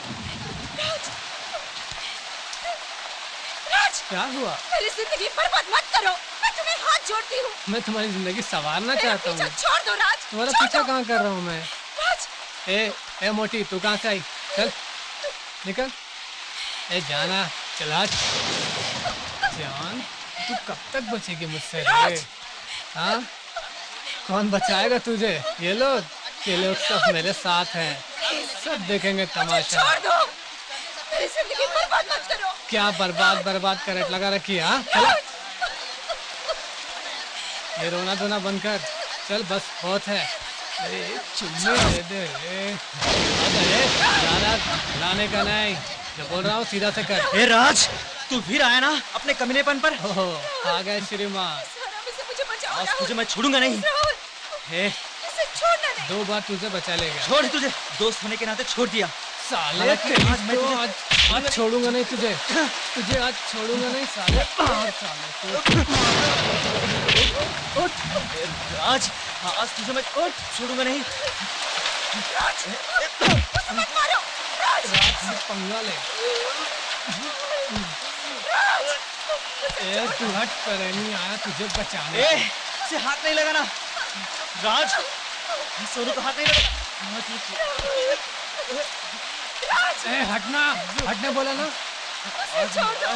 क्या हुआ? मेरी जिंदगी बर्बाद मत करो, मैं तुम्हें हाथ जोड़ती हूँ। मैं तुम्हारी जिंदगी संवारना चाहता हूँ। छोड़ दो राज। तुम्हारा पीछा कहाँ कर रहा हूँ मैं? राज। ए मोटी, तू कहाँ से आई? चल निकल। ए जाना, चला। जान, तू कब तक बचेगी मुझसे रे? हाँ, कौन बचाएगा तुझे? ये लोग सब मेरे साथ हैं, सब देखेंगे तमाशा। छोड़ दो, मेरी जिंदगी बर्बाद मत करो। क्या बर्बाद का रेट लगा रखी है? हाँ चला, ये रोना धोना बंद कर। चल बस बहुत है। अरे चुम्मे दे दे। लाने का नहीं, जो बोल रहा हूँ सीधा से कर। ए राज, तू फिर आया ना अपने कमीनेपन पर? आ गए श्रीमान। आज तुझे मैं छोड़ूंगा नहीं। इसे छोड़ना नहीं। 2 बार तुझे बचा ले गया। छोड़ तुझे, दोस्त होने के नाते छोड़ दिया। साले आज छोड़ूंगा नहीं तुझे, आज छोड़ूंगा नहीं साले। राज, आज तुझे मैं छोड़ूंगा नहीं। मारो राज से पंगा ले। तू हट, प्रेमी आया तुझे बचाने। से हाथ नहीं लगाना राज, सोनू को हाथ नहीं लगाना। हटना बोला ना। छोड़ दो।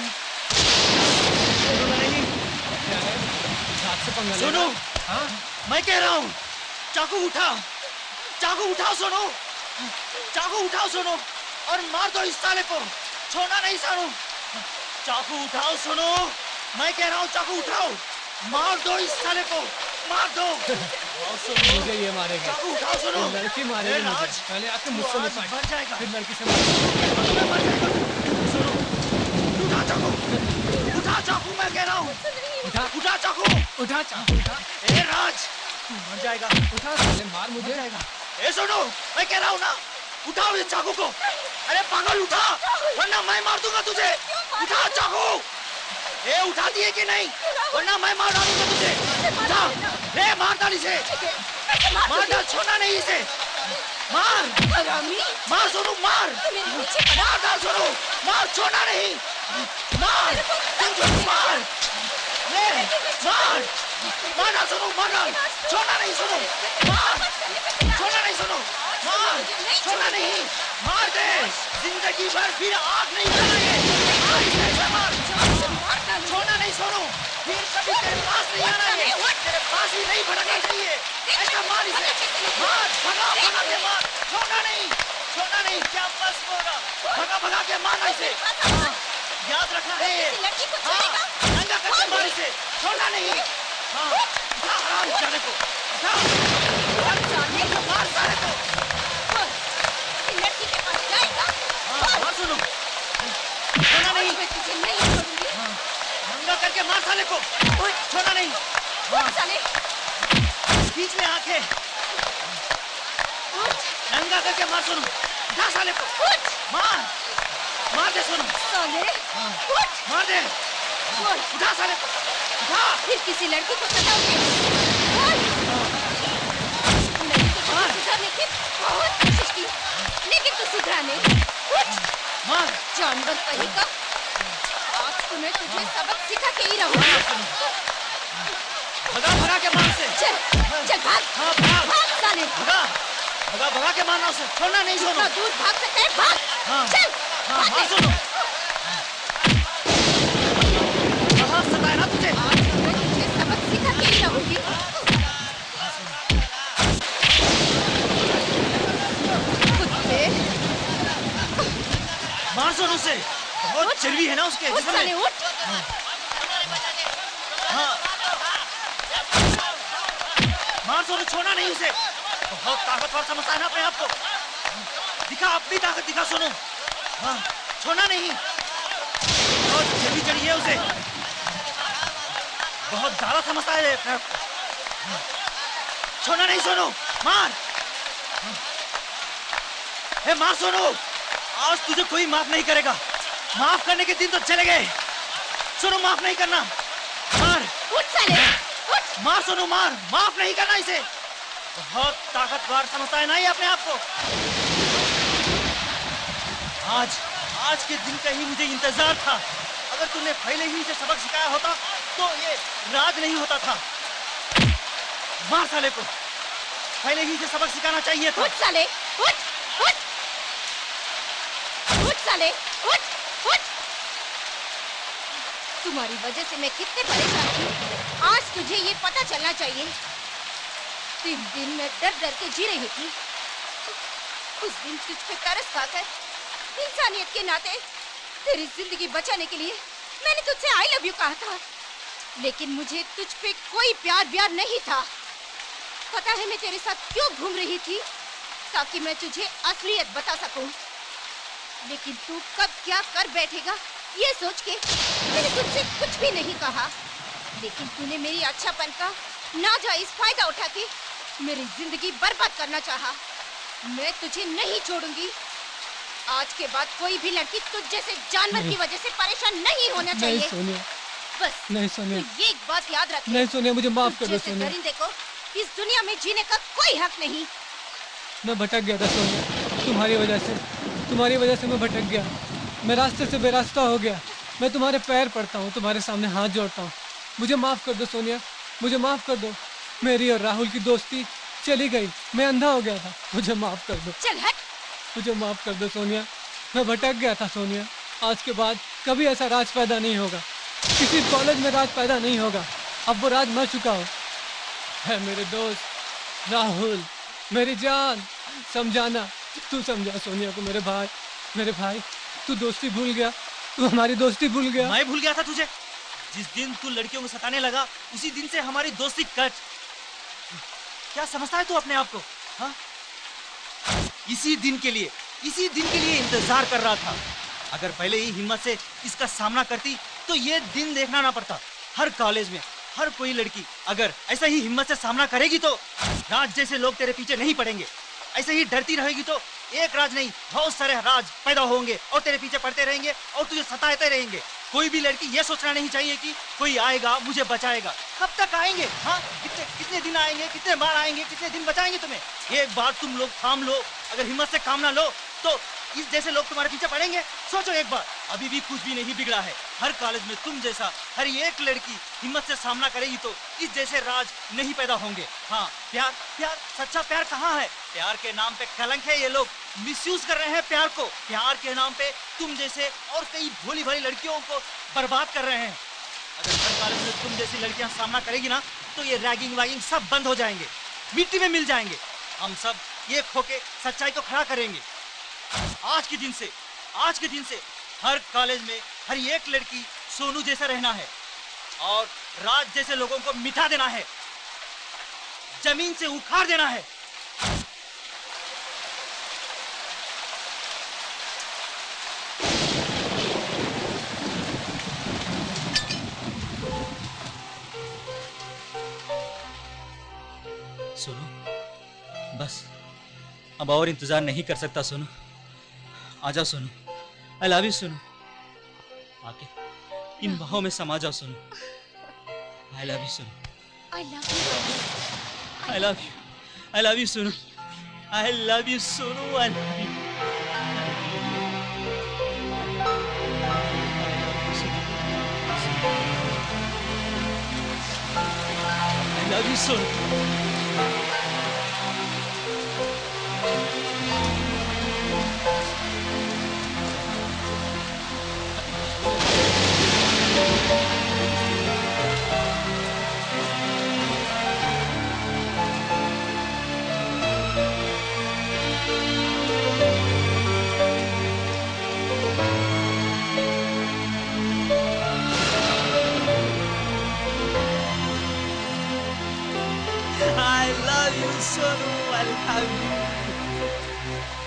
सोनू, हाँ मैं कह रहा हूँ चाकू उठाओ सोनू, चाकू उठाओ सोनू और मार दो इस साले को, छोड़ना नहीं सोनू। चाकू उठाओ सोनू, मैं कह रहा हूँ चाकू उठाओ, मार दो इस साले को, मार दो। मुझे ये मारेगा। चाकू उठाओ सोनू। लड़की मारेगी मुझे। पहले आके मुझसे लड़ जाएगा, फिर लड़की से सोनू उठा चाकू, उठा चाकू, मैं कह रहा हूँ उठा चाकू, उठा। ए राज तू मर जाएगा, उठा साले, मार मुझे। ए सोनू मैं कह रहा हूँ ना, उठाओ इस चाकू को। अरे पागल उठा, वरना मैं मार दूंगा तुझे। उठा चाकू। ए उठा दिए कि नहीं, वरना मैं मार डालूंगा तुझे। उठा, ए मार डाल इसे, मार डाल, छोड़ना नहीं इसे। मार मार सोनू, मार डाल सोनू, मार, छोड़ना नहीं, मार मार डाल सोनू, मार डाल, छोड़ना नहीं सोनू, मार, छोड़ना नहीं सोनू, मार, छोड़ना नहीं, मार दे, जिंदगी भर फिर आग नहीं जलाएंगे, मार, छोड़ना नहीं सोनू, फिर कभी तेरे पास नहीं आना है, तेरे पास ही नहीं भटकना चाहिए, ऐसा मार इसे, मार, भगा के मार, छोड़ना नहीं, क्या बस बोला, भगा के मारना इसे, याद रखना है, नंगा करके मार इसे, छोड़ना नहीं, हराम जाने को, मार सारे को, लड़की के पास जाएगा। मार सुनो, छोड़ना नहीं, नंगा करके मार साले को, छोड़ना नहीं, बीच में आंखें, नंगा करके मार सुनो, उठा साले को, मार दे सुनो, मार दे, उठा साले को, उठा, फिर किसी लड़की को सताओगे। सुधरने की बहुत कोशिश की, लेकिन तू सुधरा नहीं। जानवर कहीं का, आज तुम्हें तुझे सबक सिखा के ही रहूंगी। भगा के मार से, चल भाग, भाग साले, भगा के मारना उसे, छोड़ना नहीं सोनू, दूर भाग सकते हैं, भाग, चल, मार सोनू, बहुत सताया ना तुझे, आज मैं तुझे सबक सिखा के ही रहूंगी। मार सोनू से, बहुत चर्बी है ना उसके जिस्म में। उठ। हाँ। मार सोनू, छोड़ना नहीं उसे, बहुत ताकतवर समझता है ना अपने आप को, दिखा अपनी ताकत दिखा सोनू, हाँ, छोड़ना नहीं, बहुत चर्बी चढ़ी है उसे, बहुत ज्यादा समझता है अपने आप को, छोड़ना नहीं सोनू, मार, मार सोनू, आज तुझे कोई माफ नहीं करेगा, माफ करने के दिन तो चले गए, सोनू माफ नहीं करना, मार, उठ साले, उठ, मार सोनू, मार, माफ नहीं करना इसे, बहुत ताकतवर समझता है ना ये अपने आप को, आज के दिन का ही मुझे इंतजार था, अगर तूने पहले ही इसे सबक सिखाया होता तो ये राज नहीं होता था, मार साले को, पहले ही इसे सबक सिखाना चाहिए था। उठ साले, उठ, उठ, उठ साले, उठ, उठ। तुम्हारी वजह से मैं कितने परेशान थी, आज तुझे ये पता चलना चाहिए। 3 दिन मैं डर के जी रही थी, उस दिन तुझ पे तरस खाकर इंसानियत के नाते तेरी जिंदगी बचाने के लिए मैंने तुझसे आई लव यू कहा था, लेकिन मुझे तुझ पे कोई प्यार नहीं था। पता है मैं तेरे साथ क्यों घूम रही थी, ताकि मैं तुझे असलियत बता सकूं। लेकिन तू कब क्या कर बैठेगा ये सोच के मैंने तुझसे कुछ भी नहीं कहा, लेकिन तूने मेरी अच्छापन का नाजायज फायदा उठा के मेरी जिंदगी बर्बाद करना चाहा। मैं तुझे नहीं छोड़ूंगी। आज के बाद कोई भी लड़की तुझ जैसे जानवर की वजह से परेशान नहीं होना चाहिए। नहीं सोनिया, बस नहीं सोनिया, तू ये एक बात याद रख। नहीं सोनिया, मुझे माफ कर दो सोनिया। दरिंदे को इस दुनिया में जीने का कोई हक नहीं। मैं भटक गया था सोनिया, तुम्हारी वजह से मैं भटक गया। मैं रास्ते से बेरास्ता हो गया। मैं तुम्हारे पैर पड़ता हूँ, तुम्हारे सामने हाथ जोड़ता हूँ। मुझे माफ कर दो सोनिया, मुझे माफ कर दो। मेरी और राहुल की दोस्ती चली गई, मैं अंधा हो गया था। मुझे माफ कर दो। चल हट। मुझे माफ कर दो सोनिया, मैं भटक गया था सोनिया। आज के बाद कभी ऐसा राज पैदा नहीं होगा, किसी कॉलेज में राज पैदा नहीं होगा। अब वो राज मर चुका हो। है मेरे दोस्त राहुल, मेरी जान, समझाना। तू समझा सोनिया को। मेरे भाई, तू दोस्ती भूल गया, तू हमारी दोस्ती भूल गया। मैं भूल गया था तुझे। जिस दिन तू लड़कियों को सताने लगा, उसी दिन से हमारी दोस्ती कट। क्या समझता है तू अपने आप को? हाँ? इसी दिन के लिए इंतजार कर रहा था। अगर पहले ही हिम्मत से इसका सामना करती तो ये दिन देखना ना पड़ता। हर कॉलेज में हर कोई लड़की अगर ऐसा ही हिम्मत से सामना करेगी तो राज जैसे लोग तेरे पीछे नहीं पड़ेंगे। ऐसे ही डरती रहेगी तो एक राज नहीं, बहुत सारे राज पैदा होंगे और तेरे पीछे पड़ते रहेंगे और तुझे सताते रहेंगे। कोई भी लड़की ये सोचना नहीं चाहिए कि कोई आएगा मुझे बचाएगा। कब तक आएंगे? हाँ, कितने दिन आएंगे, कितने बार आएंगे, कितने दिन बचाएंगे तुम्हें? एक बार तुम लोग थाम लो। अगर हिम्मत से काम ना लो तो इस जैसे लोग तुम्हारे पीछे पड़ेंगे। सोचो एक बार, अभी भी कुछ भी नहीं बिगड़ा है। हर कॉलेज में तुम जैसा हर एक लड़की हिम्मत से सामना करेगी तो इस जैसे राज नहीं पैदा होंगे। हाँ, प्यार, सच्चा प्यार कहाँ है? प्यार के नाम पे कलंक है। ये लोग मिसयूज कर रहे हैं प्यार को। प्यार के नाम पे तुम जैसे और कई भोली भाली लड़कियों को बर्बाद कर रहे हैं। अगर हर कॉलेज में तुम जैसी लड़कियां सामना करेगी ना तो ये रैगिंग वैगिंग सब बंद हो जाएंगे, मिट्टी में मिल जाएंगे। हम सब ये खो के सच्चाई को खड़ा करेंगे। आज के दिन से हर कॉलेज में हर एक लड़की सोनू जैसा रहना है और राज जैसे लोगों को मिटा देना है, जमीन से उखाड़ देना है। सोनू, बस अब और इंतजार नहीं कर सकता। सोनू, आजा Sonu. I love you Sonu. आके इन बाहों में समा जाओ Sonu. I love you Sonu. I love you. I love you. I love you Sonu. I love you Sonu. I love you. I love you Sonu. I love you, Sonu. I love you.